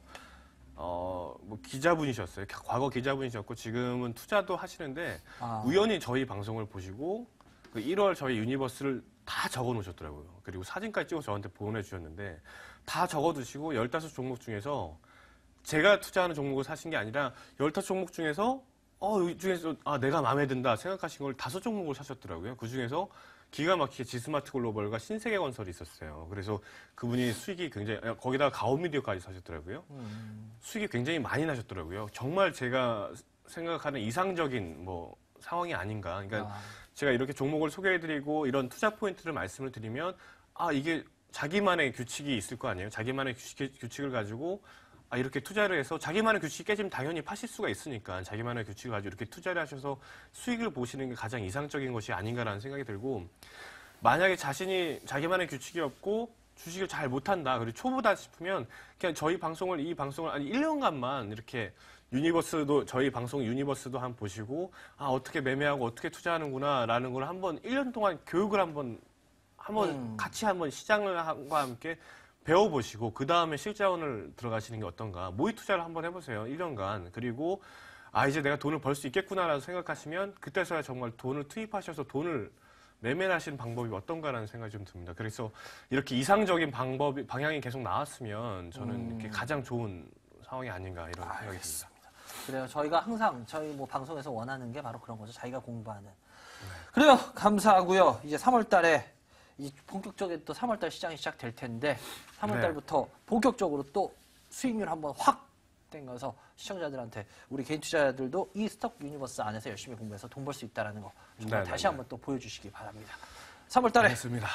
기자분이셨어요. 과거 기자분이셨고 지금은 투자도 하시는데 우연히 저희 방송을 보시고 그 1월 저희 유니버스를 다 적어 놓으셨더라고요. 그리고 사진까지 찍어서 저한테 보내주셨는데 다 적어 두시고 15종목 중에서 제가 투자하는 종목을 사신 게 아니라 15종목 중에서 이 중에서 내가 마음에 든다 생각하신 걸 5종목을 사셨더라고요. 그 중에서 기가 막히게 지스마트 글로벌과 신세계건설이 있었어요. 그래서 그분이 수익이 굉장히 거기다가 가온미디어까지 사셨더라고요. 수익이 굉장히 많이 나셨더라고요. 정말 제가 생각하는 이상적인 뭐 상황이 아닌가. 그러니까 제가 이렇게 종목을 소개해드리고 이런 투자 포인트를 말씀을 드리면 이게 자기만의 규칙이 있을 거 아니에요. 자기만의 규칙을 가지고 이렇게 투자를 해서 자기만의 규칙이 깨지면 당연히 파실 수가 있으니까 자기만의 규칙을 가지고 이렇게 투자를 하셔서 수익을 보시는 게 가장 이상적인 것이 아닌가라는 생각이 들고 만약에 자신이 자기만의 규칙이 없고 주식을 잘 못한다 그리고 초보다 싶으면 그냥 저희 방송을 1년간만 이렇게 유니버스도 저희 방송 유니버스도 한번 보시고 어떻게 매매하고 어떻게 투자하는구나라는 걸 한번 1년 동안 교육을 한번 같이 한번 시장과 함께 배워보시고 그 다음에 실자원을 들어가시는 게 어떤가. 모의 투자를 한번 해보세요. 1년간. 그리고 이제 내가 돈을 벌 수 있겠구나라고 생각하시면 그때서야 정말 돈을 투입하셔서 돈을 매매를 하시는 방법이 어떤가라는 생각이 좀 듭니다. 그래서 이렇게 이상적인 방향이 계속 나왔으면 저는 이렇게 가장 좋은 상황이 아닌가 이런 생각이 듭니다. 그래요. 저희가 항상 저희 뭐 방송에서 원하는 게 바로 그런 거죠. 자기가 공부하는. 그래요. 감사하고요. 이제 3월 달에 본격적인 또 3월 달 시장이 시작될 텐데 3월 달부터 본격적으로 또 수익률 한번 확 땡겨서 시청자들한테 우리 개인 투자자들도 이 스톡 유니버스 안에서 열심히 공부해서 돈 벌 수 있다는 거 정말 다시 한번 또 보여주시기 바랍니다. 3월 달에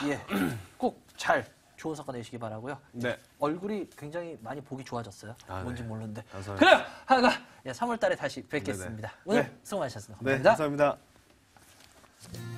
꼭 잘 좋은 성과 내시기 바라고요. 네. 얼굴이 굉장히 많이 보기 좋아졌어요. 뭔지 모르는데. 감사합니다. 그래요. 하여간 3월 달에 다시 뵙겠습니다. 오늘 수고 많으셨습니다. 네, 감사합니다. 감사합니다.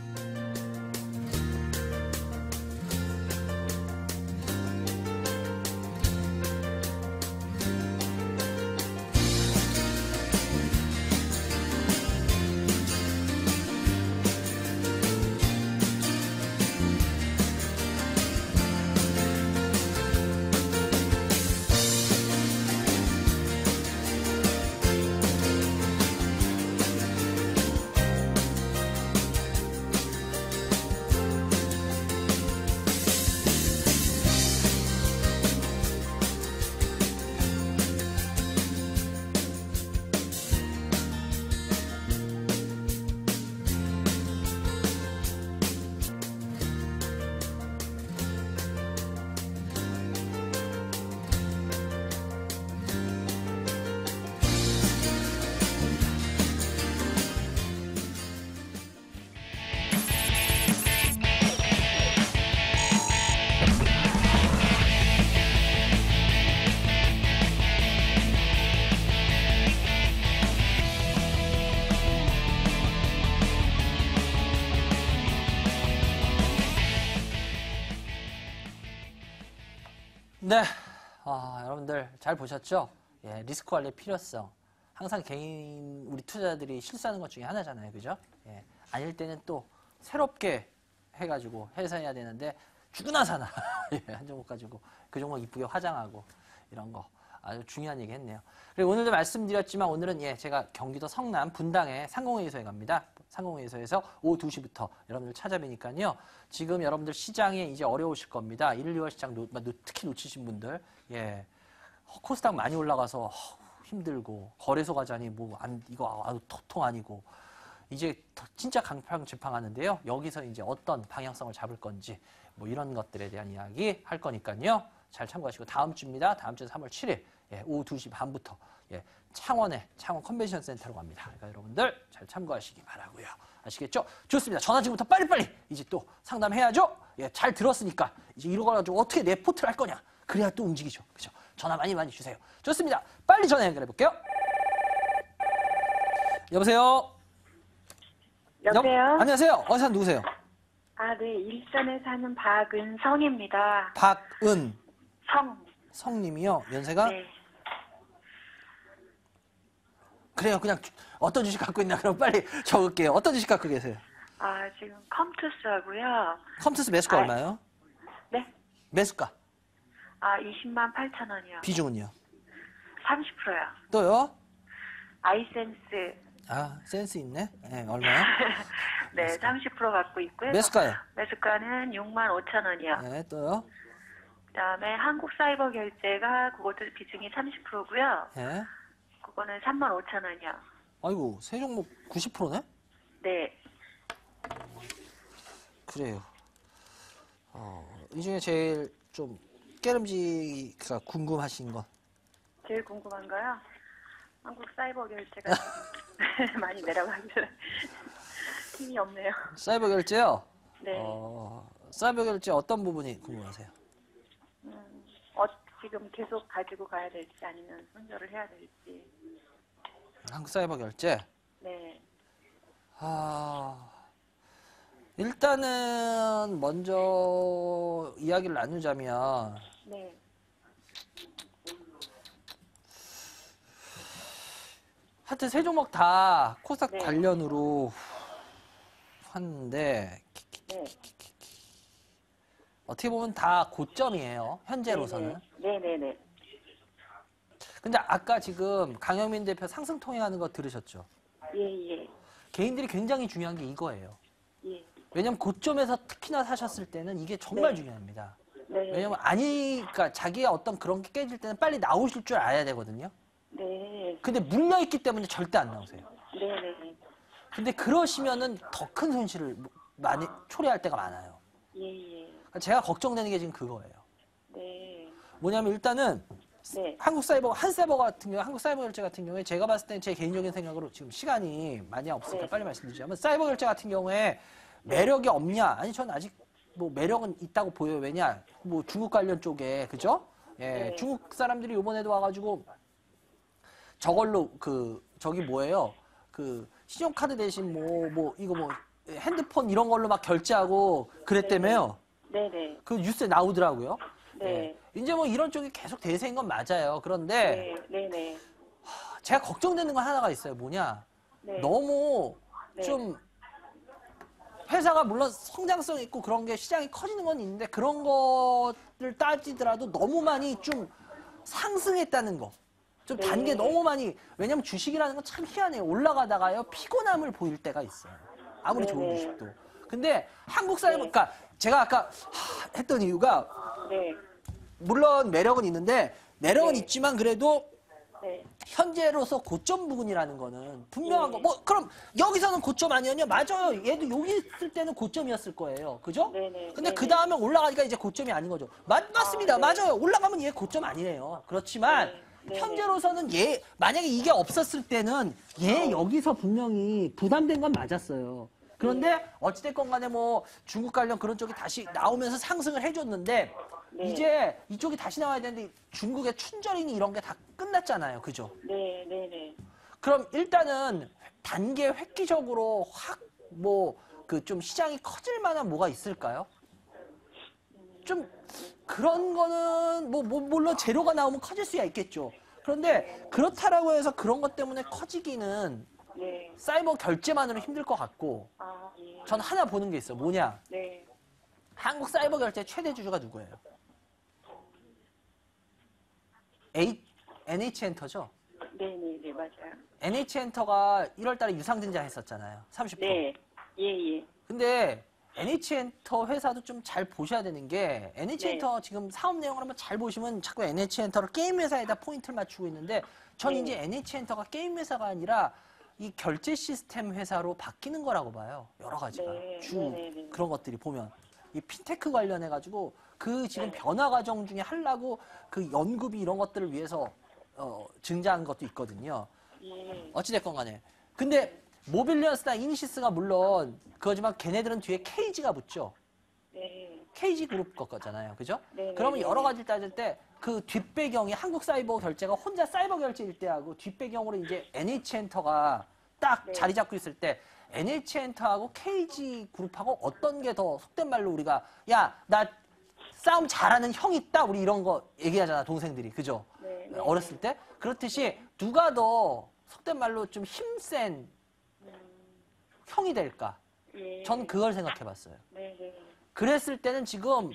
네, 여러분들 잘 보셨죠? 예, 리스크 관리 필요성. 항상 우리 투자자들이 실수하는 것 중에 하나잖아요. 그죠? 예, 아닐 때는 또 새롭게 해가지고 해서 해야 되는데 죽으나 사나. 예, 한 종목 가지고 그 종목 이쁘게 화장하고 이런 거. 아주 중요한 얘기 했네요. 그리고 오늘도 말씀드렸지만 오늘은 제가 경기도 성남 분당에 상공회의소에 갑니다. 상공회의소에서 오후 2시부터 여러분들 찾아뵈니까요. 지금 여러분들 시장에 이제 어려우실 겁니다. 1, 2월 시장 특히 놓치신 분들. 예. 코스닥 많이 올라가서 힘들고 거래소 가자니 이거 아주 도통 아니고 이제 진짜 강팡지팡하는데요. 여기서 이제 어떤 방향성을 잡을 건지 뭐 이런 것들에 대한 이야기 할 거니까요. 잘 참고하시고 다음 주입니다. 다음 주 3월 7일 오후 2시 반부터 창원 컨벤션 센터로 갑니다. 그러니까 여러분들 잘 참고하시기 바라고요. 아시겠죠? 좋습니다. 전화 지금부터 빨리빨리 이제 또 상담해야죠. 잘 들었으니까 이제 이러고 가지고 어떻게 내 포트를 할 거냐. 그래야 또 움직이죠. 그죠? 전화 많이 주세요. 좋습니다. 빨리 전화 연결해 볼게요. 여보세요? 여보세요? 안녕하세요. 어디서 사는 누구세요? 네. 일산에 사는 박은성입니다. 성님이요? 연세가? 네. 그래요. 그냥 어떤 주식 갖고 있나 그럼 빨리 적을게요. 어떤 주식 갖고 계세요? 지금 컴투스하고요. 컴투스 매수가 얼마요? 네? 매수가? 20만 8천 원이요. 비중은요? 30%요. 또요? 아이센스. 센스 있네. 네, 얼마요? 네, 30% 갖고 있고요. 매수가요? 매수가는 6만 5천 원이요. 네, 또요? 그다음에 한국사이버결제가 그것도 비중이 30%고요. 네. 그거는 3만 5천 원이요. 아이고, 세 종목 90%네? 네. 그래요. 이 중에 제일 좀 깨름지가 궁금하신 건? 제일 궁금한 거요? 한국사이버결제가 많이 내려가길래 힘이 없네요. 사이버 결제요? 네. 사이버 결제 어떤 부분이 궁금하세요? 지금 계속 가지고 가야 될지 아니면 손절을 해야 될지. 한국 사이버 결제? 네. 일단은 먼저 이야기를 나누자면 네. 하여튼 세 종목 다 코스닥 네. 관련으로 했는데 네. 어떻게 보면 다 고점이에요. 현재로서는. 네네네. 근데 아까 지금 강영민 대표 상승 통행하는 거 들으셨죠? 예. 개인들이 굉장히 중요한 게 이거예요. 예. 왜냐면 고점에서 특히나 사셨을 때는 이게 정말 네. 중요합니다. 네. 왜냐면 그러니까 자기의 어떤 그런 게 깨질 때는 빨리 나오실 줄 알아야 되거든요. 네. 근데 물려있기 때문에 절대 안 나오세요. 네네. 근데 그러시면은 더 큰 손실을 많이 초래할 때가 많아요. 예. 그러니까 제가 걱정되는 게 지금 그거예요. 네. 뭐냐면 일단은 네. 한사이버 같은 경우, 한국 사이버 결제 같은 경우에 제가 봤을 때는 제 개인적인 생각으로 지금 시간이 많이 없으니까 네. 빨리 말씀드리자면 사이버 결제 같은 경우에 매력이 없냐? 아니, 저는 아직 뭐 매력은 있다고 보여요. 왜냐? 뭐 중국 관련 쪽에, 그죠? 예, 네. 중국 사람들이 이번에도 와가지고 저걸로 저기 뭐예요? 신용카드 대신 이거 핸드폰 이런 걸로 막 결제하고 그랬다며요. 네네. 그 뉴스에 나오더라고요. 네. 이제 뭐 이런 쪽이 계속 대세인 건 맞아요. 그런데 네네. 제가 걱정되는 건 하나가 있어요. 뭐냐? 네. 너무 네. 좀 회사가 물론 성장성 있고 그런 게 시장이 커지는 건 있는데 그런 것들 따지더라도 너무 많이 좀 상승했다는 거. 좀 네. 단계 너무 많이. 왜냐면 주식이라는 건 참 희한해요. 올라가다가요 피곤함을 보일 때가 있어요. 아무리 좋은 네. 주식도. 근데 한국 사회는 네. 그러니까 제가 아까 했던 이유가 네. 물론 매력은 있는데 매력은 네. 있지만 그래도 네. 현재로서 고점 부분이라는 거는 분명한 네. 거. 그럼 여기서는 고점 아니었냐? 맞아요. 얘도 여기 있을 때는 고점이었을 거예요. 그죠? 네네. 근데 네네. 그 다음에 올라가니까 이제 고점이 아닌 거죠. 맞습니다. 네. 맞아요. 올라가면 얘 고점 아니에요. 그렇지만 네. 현재로서는 만약에 이게 없었을 때는 여기서 분명히 부담된 건 맞았어요. 그런데 어찌됐건 간에 뭐 중국 관련 그런 쪽이 다시 나오면서 상승을 해줬는데 네. 이제 이쪽이 다시 나와야 되는데 중국의 춘절이니 이런 게 다 끝났잖아요. 그죠? 네네네. 그럼 일단은 단계 획기적으로 확 좀 시장이 커질 만한 뭐가 있을까요? 좀 그런 거는 물론 재료가 나오면 커질 수야 있겠죠. 그런데 그렇다라고 해서 그런 것 때문에 커지기는 네. 사이버 결제만으로 힘들 것 같고 아, 예. 전 하나 보는 게 있어. 뭐냐? 네. 한국 사이버 결제 최대 주주가 누구예요? NH엔터죠? 네네네, 맞아요. NH엔터가 1월 달에 유상증자 했었잖아요. 30%. 네. 예, 예. 근데 NH엔터 회사도 좀 잘 보셔야 되는 게 NH엔터 지금 사업 내용을 한번 잘 보시면 자꾸 NH엔터를 게임 회사에다 포인트를 맞추고 있는데 전 네. 이제 NH엔터가 게임 회사가 아니라 이 결제 시스템 회사로 바뀌는 거라고 봐요. 여러 가지가. 네. 네네네. 그런 것들이 보면 이 핀테크 관련해 가지고 그 지금 변화 과정 중에 하려고 그 연구비 이런 것들을 위해서 증자한 것도 있거든요. 예. 어찌됐건 간에. 근데 모빌리언스나 이니시스가 물론 그거지만 걔네들은 뒤에 KG가 붙죠. 네. KG 그룹 거잖아요. 그죠? 네, 그러면 네, 여러 네. 가지를 따질 때 그 뒷배경이 한국 사이버 결제가 혼자 사이버 결제일 때하고 뒷배경으로 이제 NH엔터가 딱 네. 자리 잡고 있을 때 NH엔터하고 KG 그룹하고 어떤 게 더 속된 말로 우리가 야, 나 싸움 잘하는 형 있다. 우리 이런 거 얘기하잖아. 동생들이. 그죠? 네, 네, 어렸을 때. 그렇듯이 누가 더 속된 말로 좀 힘센 형이 될까? 예. 전 그걸 생각해 봤어요. 네, 네. 그랬을 때는 지금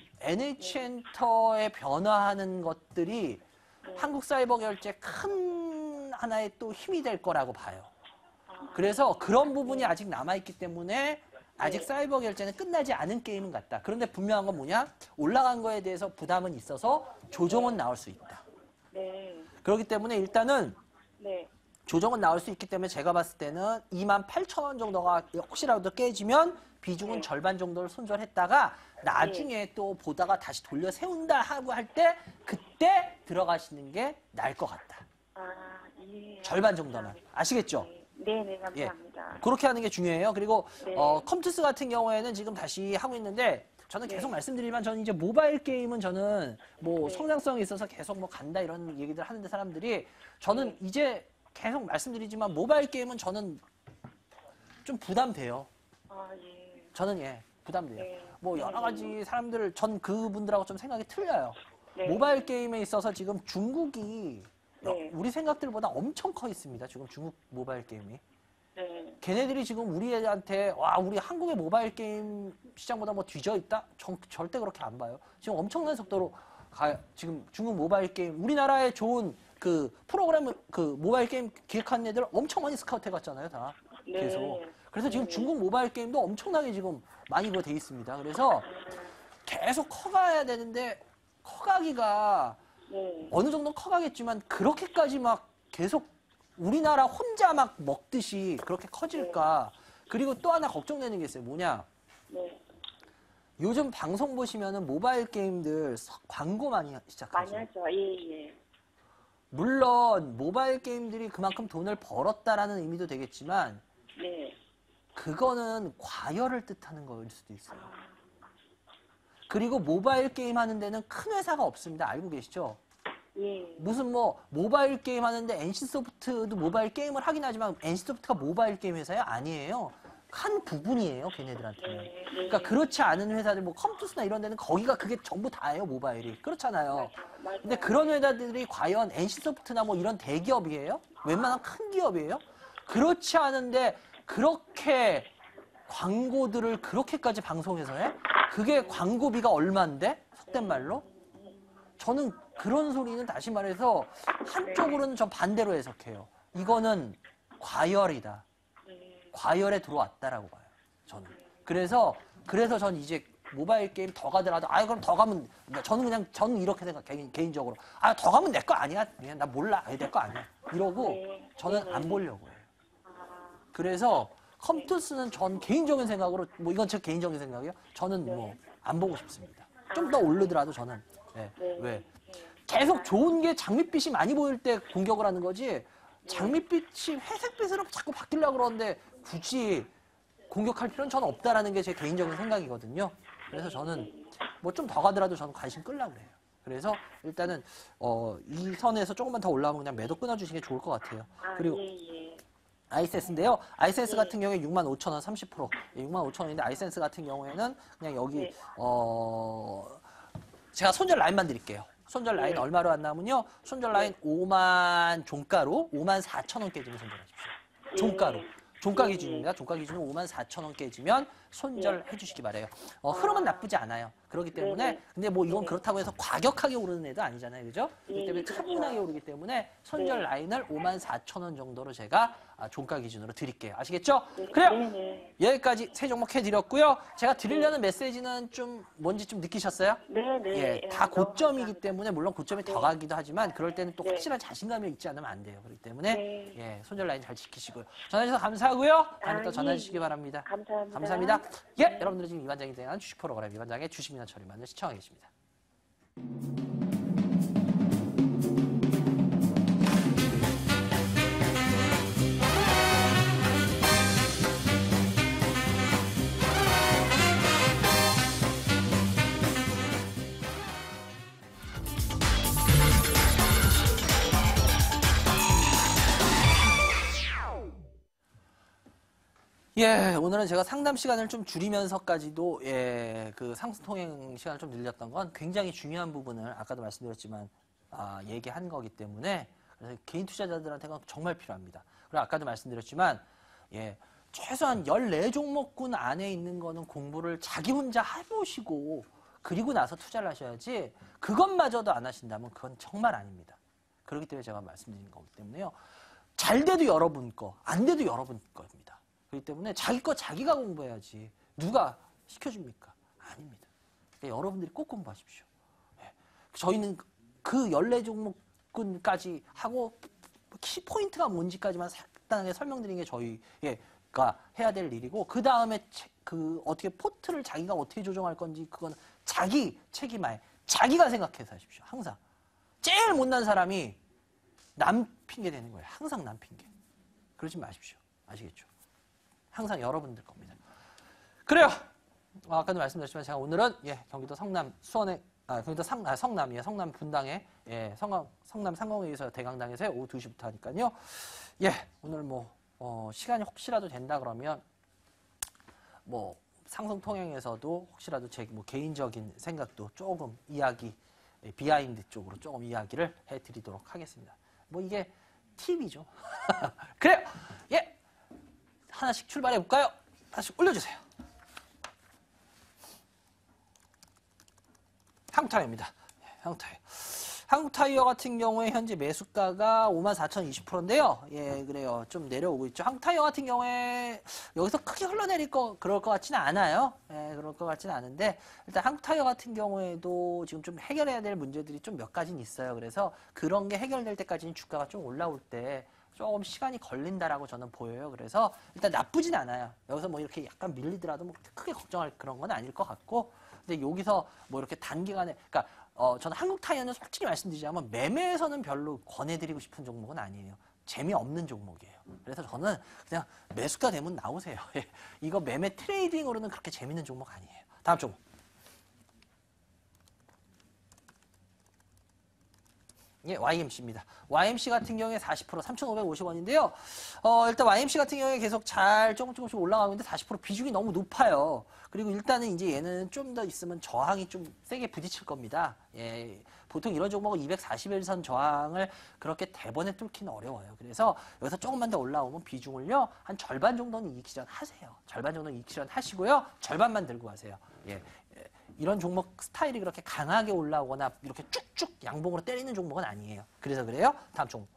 NH엔터의 변화하는 것들이 한국 사이버 결제 큰 하나의 또 힘이 될 거라고 봐요. 그래서 그런 부분이 아직 남아있기 때문에 아직 사이버 결제는 끝나지 않은 게임은 같다. 그런데 분명한 건 뭐냐? 올라간 거에 대해서 부담은 있어서 조정은 나올 수 있다. 네. 그렇기 때문에 일단은 네. 조정은 나올 수 있기 때문에 제가 봤을 때는 28,000원 정도가 혹시라도 깨지면 비중은 절반 정도를 손절했다가 나중에 또 보다가 다시 돌려 세운다 하고 할 때 그때 들어가시는 게 나을 것 같다. 아, 예. 절반 정도만. 아시겠죠? 네, 네, 감사합니다. 그렇게 하는 게 중요해요. 그리고 네. 컴투스 같은 경우에는 지금 다시 하고 있는데 저는 계속 말씀드리지만 저는 이제 모바일 게임은 저는 뭐 성장성이 있어서 계속 뭐 간다 이런 얘기들 하는데 사람들이 저는 이제 계속 말씀드리지만 모바일 게임은 저는 좀 부담돼요. 아, 예. 저는 부담돼요. 네. 뭐 여러 가지 사람들 전 그분들하고 좀 생각이 틀려요. 네. 모바일 게임에 있어서 지금 중국이 네. 우리 생각들보다 엄청 커 있습니다. 지금 중국 모바일 게임이. 네. 걔네들이 지금 우리한테 와 우리 한국의 모바일 게임 시장보다 뭐 뒤져 있다? 절대 그렇게 안 봐요. 지금 엄청난 속도로 지금 중국 모바일 게임 우리나라에 좋은 그 프로그램 그 모바일 게임 기획한 애들 엄청 많이 스카우트 해갔잖아요 다 네. 계속. 그래서 지금 중국 모바일 게임도 엄청나게 지금 많이 돼 있습니다. 그래서 계속 커가야 되는데 커가기가 네. 어느 정도 커가겠지만 그렇게까지 막 계속 우리나라 혼자 막 먹듯이 그렇게 커질까. 그리고 또 하나 걱정되는 게 있어요. 뭐냐. 네. 요즘 방송 보시면은 모바일 게임들 광고 많이 많이 시작하죠. 하죠. 예, 예. 물론 모바일 게임들이 그만큼 돈을 벌었다라는 의미도 되겠지만 네. 그거는 과열을 뜻하는 거일 수도 있어요. 그리고 모바일 게임 하는 데는 큰 회사가 없습니다. 알고 계시죠? 예. 무슨 뭐 모바일 게임 하는데 NC소프트도 모바일 게임을 하긴 하지만 NC소프트가 모바일 게임 회사야? 아니에요. 한 부분이에요, 걔네들한테는. 네. 그러니까 그렇지 않은 회사들, 뭐 컴투스나 이런 데는 거기가 그게 전부 다예요, 모바일이. 그렇잖아요. 맞아요. 근데 그런 회사들이 과연 NC소프트나 뭐 이런 대기업이에요? 웬만한 큰 기업이에요? 그렇지 않은데 그렇게 광고들을 그렇게까지 방송에서 해? 그게 광고비가 얼만데? 속된 말로? 저는 그런 소리는 다시 말해서 한쪽으로는 전 반대로 해석해요. 이거는 과열이다. 과열에 들어왔다라고 봐요. 저는. 그래서 전 이제 모바일 게임 더 가더라도 그럼 더 가면 저는 이렇게 생각 개인적으로 더 가면 내 거 아니야. 그냥 나 몰라. 내 거 아니야. 이러고 저는 안 보려고 해요. 그래서 컴투스는 전 개인적인 생각으로 뭐 이건 제 개인적인 생각이에요. 저는 뭐 안 보고 싶습니다. 좀 더 오르더라도 저는 왜 계속 좋은 게 장밋빛이 많이 보일 때 공격을 하는 거지 장밋빛이 회색빛으로 자꾸 바뀌려고 그러는데 굳이 공격할 필요는 저는 없다라는 게 제 개인적인 생각이거든요. 그래서 저는 뭐 좀 더 가더라도 저는 관심 끌려고 그래요. 그래서 일단은 이 선에서 조금만 더 올라오면 그냥 매도 끊어주시는 게 좋을 것 같아요. 그리고 아이센스인데요. 아이센스 같은 경우에 65,000원 30%. 65,000원인데 아이센스 같은 경우에는 그냥 여기 제가 손절 라인만 드릴게요. 손절 라인 네. 얼마로 한다면요. 손절 라인 5만 종가로 5만 4천 원 깨지면 손절하십시오. 종가로. 종가 기준입니다. 종가 기준은 5만 4천 원 깨지면 손절해 주시기 바래요. 흐름은 나쁘지 않아요. 그렇기 때문에 네. 근데 뭐 이건 그렇다고 해서 과격하게 오르는 애도 아니잖아요. 그죠? 그렇기 때문에 그렇죠. 차분하게 오르기 때문에 손절 라인을 5만 4천 원 정도로 제가 종가 기준으로 드릴게요. 아시겠죠? 그래요. 네네. 여기까지 세 종목 해드렸고요. 제가 드리려는 메시지는 좀 뭔지 좀 느끼셨어요? 네네. 예, 다 너무 고점이기 감사합니다. 때문에 물론 고점이 더 네. 가기도 하지만 그럴 때는 또 네. 확실한 자신감이 있지 않으면 안 돼요. 그렇기 때문에 네. 예, 손절 라인 잘 지키시고요. 전화주셔서 감사하고요. 다음에 또 예. 전화해 주시기 바랍니다. 감사합니다. 감사합니다. 예, 여러분들은 지금 이반장이 대한 주식 프로그램 이반장의 주식민원 처리만을 시청하고 계십니다. 예, 오늘은 제가 상담 시간을 좀 줄이면서까지도 예, 그 상승통행 시간을 좀 늘렸던 건 굉장히 중요한 부분을 아까도 말씀드렸지만 얘기한 거기 때문에 그래서 개인 투자자들한테는 정말 필요합니다. 그리고 아까도 말씀드렸지만 예, 최소한 14종목군 안에 있는 거는 공부를 자기 혼자 해보시고 그리고 나서 투자를 하셔야지 그것마저도 안 하신다면 그건 정말 아닙니다. 그렇기 때문에 제가 말씀드린 거기 때문에요. 잘 돼도 여러분 거, 안 돼도 여러분 겁니다. 그렇기 때문에 자기 거 자기가 공부해야지 누가 시켜줍니까? 아닙니다. 그러니까 여러분들이 꼭 공부하십시오. 예. 저희는 그 14종목군까지 하고 키포인트가 뭔지까지만 간단하게 설명드리는 게 저희가 해야 될 일이고 그 다음에 그 어떻게 포트를 자기가 어떻게 조정할 건지 그건 자기 책임하에 자기가 생각해서 하십시오. 항상. 제일 못난 사람이 남 핑계 대는 거예요. 항상 남 핑계. 그러지 마십시오. 아시겠죠? 항상 여러분들 겁니다. 그래요. 아까도 말씀드렸지만 제가 오늘은 예, 경기도 성남 수원에 경기도 성남이에요. 성남 분당에 예, 성남 상공회의소 대강당에서 오후 2시부터 하니까요. 예, 오늘 뭐 시간이 혹시라도 된다 그러면 뭐 상승 통행에서도 혹시라도 제 뭐 개인적인 생각도 조금 이야기 비하인드 쪽으로 조금 이야기를 해드리도록 하겠습니다. 뭐 이게 팁이죠. 그래요. 예. 하나씩 출발해 볼까요? 다시 올려주세요. 한국타이어입니다. 한국타이어. 한국타이어 같은 경우에 현재 매수가가 54,020%인데요. 예, 그래요. 좀 내려오고 있죠. 한국타이어 같은 경우에 여기서 크게 흘러내릴 그럴 것 같지는 않아요. 예, 그럴 것 같지는 않은데 일단 한국타이어 같은 경우에도 지금 좀 해결해야 될 문제들이 좀 몇 가지는 있어요. 그래서 그런 게 해결될 때까지는 주가가 좀 올라올 때 조금 시간이 걸린다라고 저는 보여요. 그래서 일단 나쁘진 않아요. 여기서 뭐 이렇게 약간 밀리더라도 뭐 크게 걱정할 그런 건 아닐 것 같고 근데 여기서 뭐 이렇게 단기간에 그러니까 저는 한국타이어는 솔직히 말씀드리자면 매매에서는 별로 권해드리고 싶은 종목은 아니에요. 재미없는 종목이에요. 그래서 저는 그냥 매수가 되면 나오세요. 이거 매매 트레이딩으로는 그렇게 재밌는 종목 아니에요. 다음 종목. 예, YMC입니다. YMC 같은 경우에 40% 3,550원인데요. 일단 YMC 같은 경우에 계속 잘 조금씩 올라가고 있는데 40% 비중이 너무 높아요. 그리고 일단은 이제 얘는 좀 더 있으면 저항이 좀 세게 부딪힐 겁니다. 예, 보통 이런 종목은 241선 저항을 그렇게 대번에 뚫기는 어려워요. 그래서 여기서 조금만 더 올라오면 비중을요, 한 절반 정도는 이익 실현 하세요. 절반 정도는 이익 실현 하시고요. 절반만 들고 가세요. 예. 이런 종목 스타일이 그렇게 강하게 올라오거나 이렇게 쭉쭉 양봉으로 때리는 종목은 아니에요. 그래서 그래요. 다음 종목.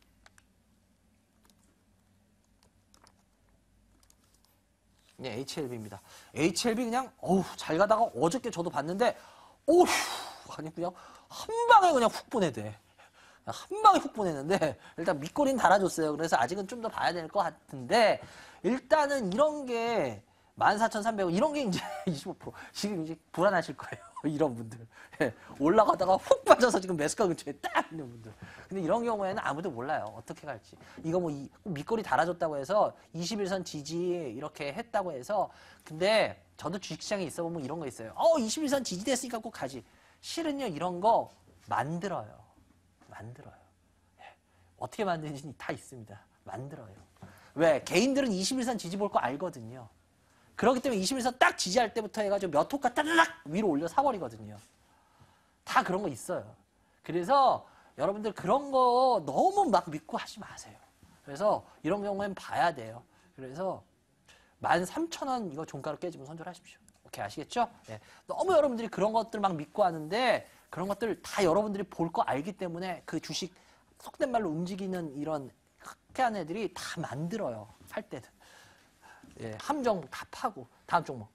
네, HLB입니다. HLB 그냥 잘 가다가 어저께 저도 봤는데 아니 그냥 한 방에 그냥 훅 보내대. 한 방에 훅 보내는데 일단 밑꼬리는 달아줬어요. 그래서 아직은 좀 더 봐야 될 것 같은데 일단은 이런 게 14,300원 이런 게 이제 25% 지금 이제 불안하실 거예요. 이런 분들. 예, 올라가다가 훅 빠져서 지금 매수가 근처에 딱 있는 분들. 근데 이런 경우에는 아무도 몰라요. 어떻게 갈지. 이거 뭐 밑꼬리 달아줬다고 해서 21선 지지 이렇게 했다고 해서 근데 저도 주식시장에 있어 보면 이런 거 있어요. 21선 지지 됐으니까 꼭 가지. 실은요 이런 거 만들어요. 예, 어떻게 만드는지 다 있습니다. 만들어요. 왜? 개인들은 21선 지지 볼 거 알거든요. 그렇기 때문에 21선 딱 지지할 때부터 해가지고 몇 호가 따르락 위로 올려 사버리거든요. 다 그런 거 있어요. 그래서 여러분들 그런 거 너무 막 믿고 하지 마세요. 그래서 이런 경우엔 봐야 돼요. 그래서 13,000원 이거 종가로 깨지면 손절하십시오. 오케이, 아시겠죠? 네. 너무 여러분들이 그런 것들 막 믿고 하는데 그런 것들 다 여러분들이 볼 거 알기 때문에 그 주식 속된 말로 움직이는 이런 흑해한 애들이 다 만들어요. 할 때는. 예, 함정 다 파고. 다음 종목.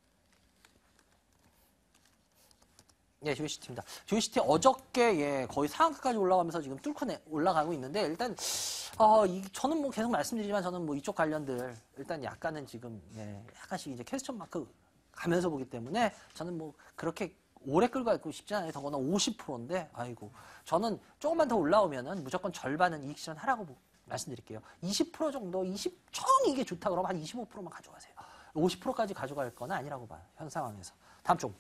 예, 조이시티입니다. 조이시티 어저께 예, 거의 상한가까지 올라가면서 지금 뚫고 올라가고 있는데 일단 저는 뭐 계속 말씀드리지만 저는 뭐 이쪽 관련들 일단 약간은 지금 예, 약간씩 이제 캐스천 마크 가면서 보기 때문에 저는 뭐 그렇게 오래 끌고 가고 싶지 않아요. 더구나 50%인데 아이고 저는 조금만 더 올라오면은 무조건 절반은 이익 실현하라고 말씀드릴게요. 20% 정도, 청 이게 좋다 그러면 한 25%만 가져가세요. 50%까지 가져갈 건 아니라고 봐요. 현 상황에서. 다음 종.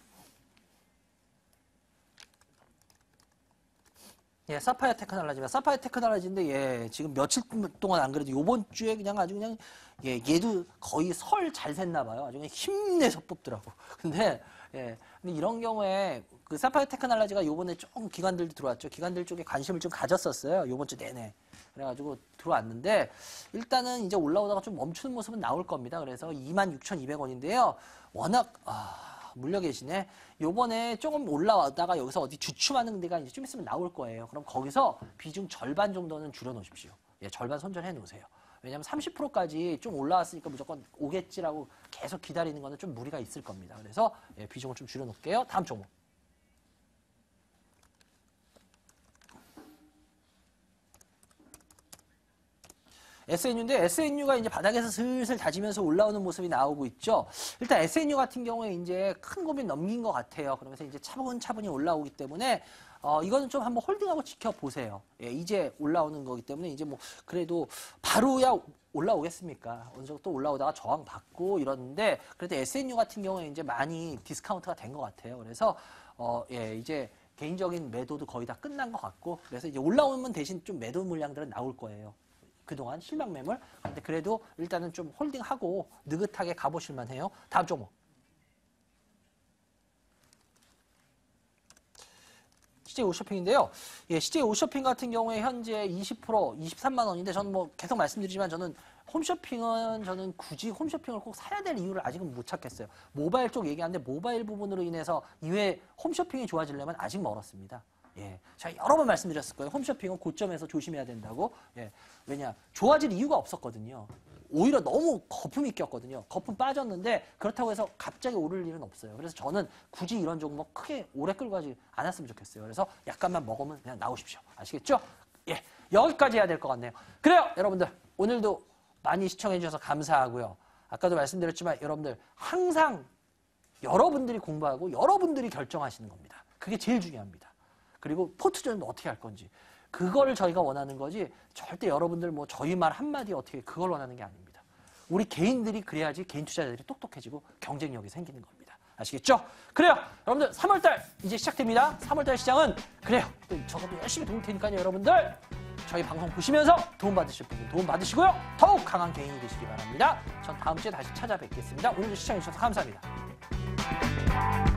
예, 사파이어 테크놀로지입니다. 사파이어 테크놀로지인데, 예, 지금 며칠 동안 안 그래도 요번 주에 그냥 아주 그냥, 예, 얘도 거의 설 잘 샜나 봐요. 아주 그냥 힘내서 뽑더라고. 근데, 예, 근데 이런 경우에 그 사파이어 테크놀로지가 요번에 좀 기관들도 들어왔죠. 기관들 쪽에 관심을 좀 가졌었어요. 요번 주 내내. 그래가지고 들어왔는데, 일단은 이제 올라오다가 좀 멈추는 모습은 나올 겁니다. 그래서 26,200원인데요. 워낙, 물려 계시네. 요번에 조금 올라왔다가 여기서 어디 주춤하는 데가 이제 좀 있으면 나올 거예요. 그럼 거기서 비중 절반 정도는 줄여 놓으십시오. 예, 절반 손절해 놓으세요. 왜냐하면 30%까지 좀 올라왔으니까 무조건 오겠지라고 계속 기다리는 거는 좀 무리가 있을 겁니다. 그래서 예, 비중을 좀 줄여 놓을게요. 다음 종목. SNU인데 SNU가 이제 바닥에서 슬슬 다지면서 올라오는 모습이 나오고 있죠. 일단 SNU 같은 경우에 이제 큰 고민 넘긴 것 같아요. 그러면서 이제 차분차분히 올라오기 때문에 이거는 좀 한번 홀딩하고 지켜보세요. 예, 이제 올라오는 거기 때문에 이제 뭐 그래도 바로야 올라오겠습니까? 어느 정도 또 올라오다가 저항 받고 이러는데 그래도 SNU 같은 경우에 이제 많이 디스카운트가 된 것 같아요. 그래서 예, 이제 개인적인 매도도 거의 다 끝난 것 같고 그래서 이제 올라오면 대신 좀 매도 물량들은 나올 거예요. 그동안 실명 매물. 근데 그래도 일단은 좀 홀딩하고 느긋하게 가보실만 해요. 다음 종목. CJ 오쇼핑인데요. 예, CJ 오쇼핑 같은 경우에 현재 20%, 23만 원인데 저는 뭐 계속 말씀드리지만 저는 홈쇼핑은 저는 굳이 홈쇼핑을 꼭 사야 될 이유를 아직은 못 찾겠어요. 모바일 쪽 얘기하는데 모바일 부분으로 인해서 이외에 홈쇼핑이 좋아지려면 아직 멀었습니다. 예, 제가 여러 번 말씀드렸을 거예요. 홈쇼핑은 고점에서 조심해야 된다고. 예, 왜냐 좋아질 이유가 없었거든요. 오히려 너무 거품이 꼈거든요. 거품 빠졌는데 그렇다고 해서 갑자기 오를 일은 없어요. 그래서 저는 굳이 이런 종목 크게 오래 끌고 가지 않았으면 좋겠어요. 그래서 약간만 먹으면 그냥 나오십시오. 아시겠죠? 예, 여기까지 해야 될 것 같네요. 그래요, 여러분들 오늘도 많이 시청해 주셔서 감사하고요. 아까도 말씀드렸지만 여러분들 항상 여러분들이 공부하고 여러분들이 결정하시는 겁니다. 그게 제일 중요합니다. 그리고 포트전도 어떻게 할 건지 그거를 저희가 원하는 거지 절대 여러분들 뭐 저희 말 한마디 어떻게 그걸 원하는 게 아닙니다. 우리 개인들이 그래야지 개인 투자자들이 똑똑해지고 경쟁력이 생기는 겁니다. 아시겠죠? 그래요. 여러분들 3월달 이제 시작됩니다. 3월달 시장은 그래요. 또 저도 열심히 도울 테니까요. 여러분들 저희 방송 보시면서 도움 받으실 부분 도움 받으시고요. 더욱 강한 개인이 되시기 바랍니다. 전 다음 주에 다시 찾아뵙겠습니다. 오늘도 시청해 주셔서 감사합니다.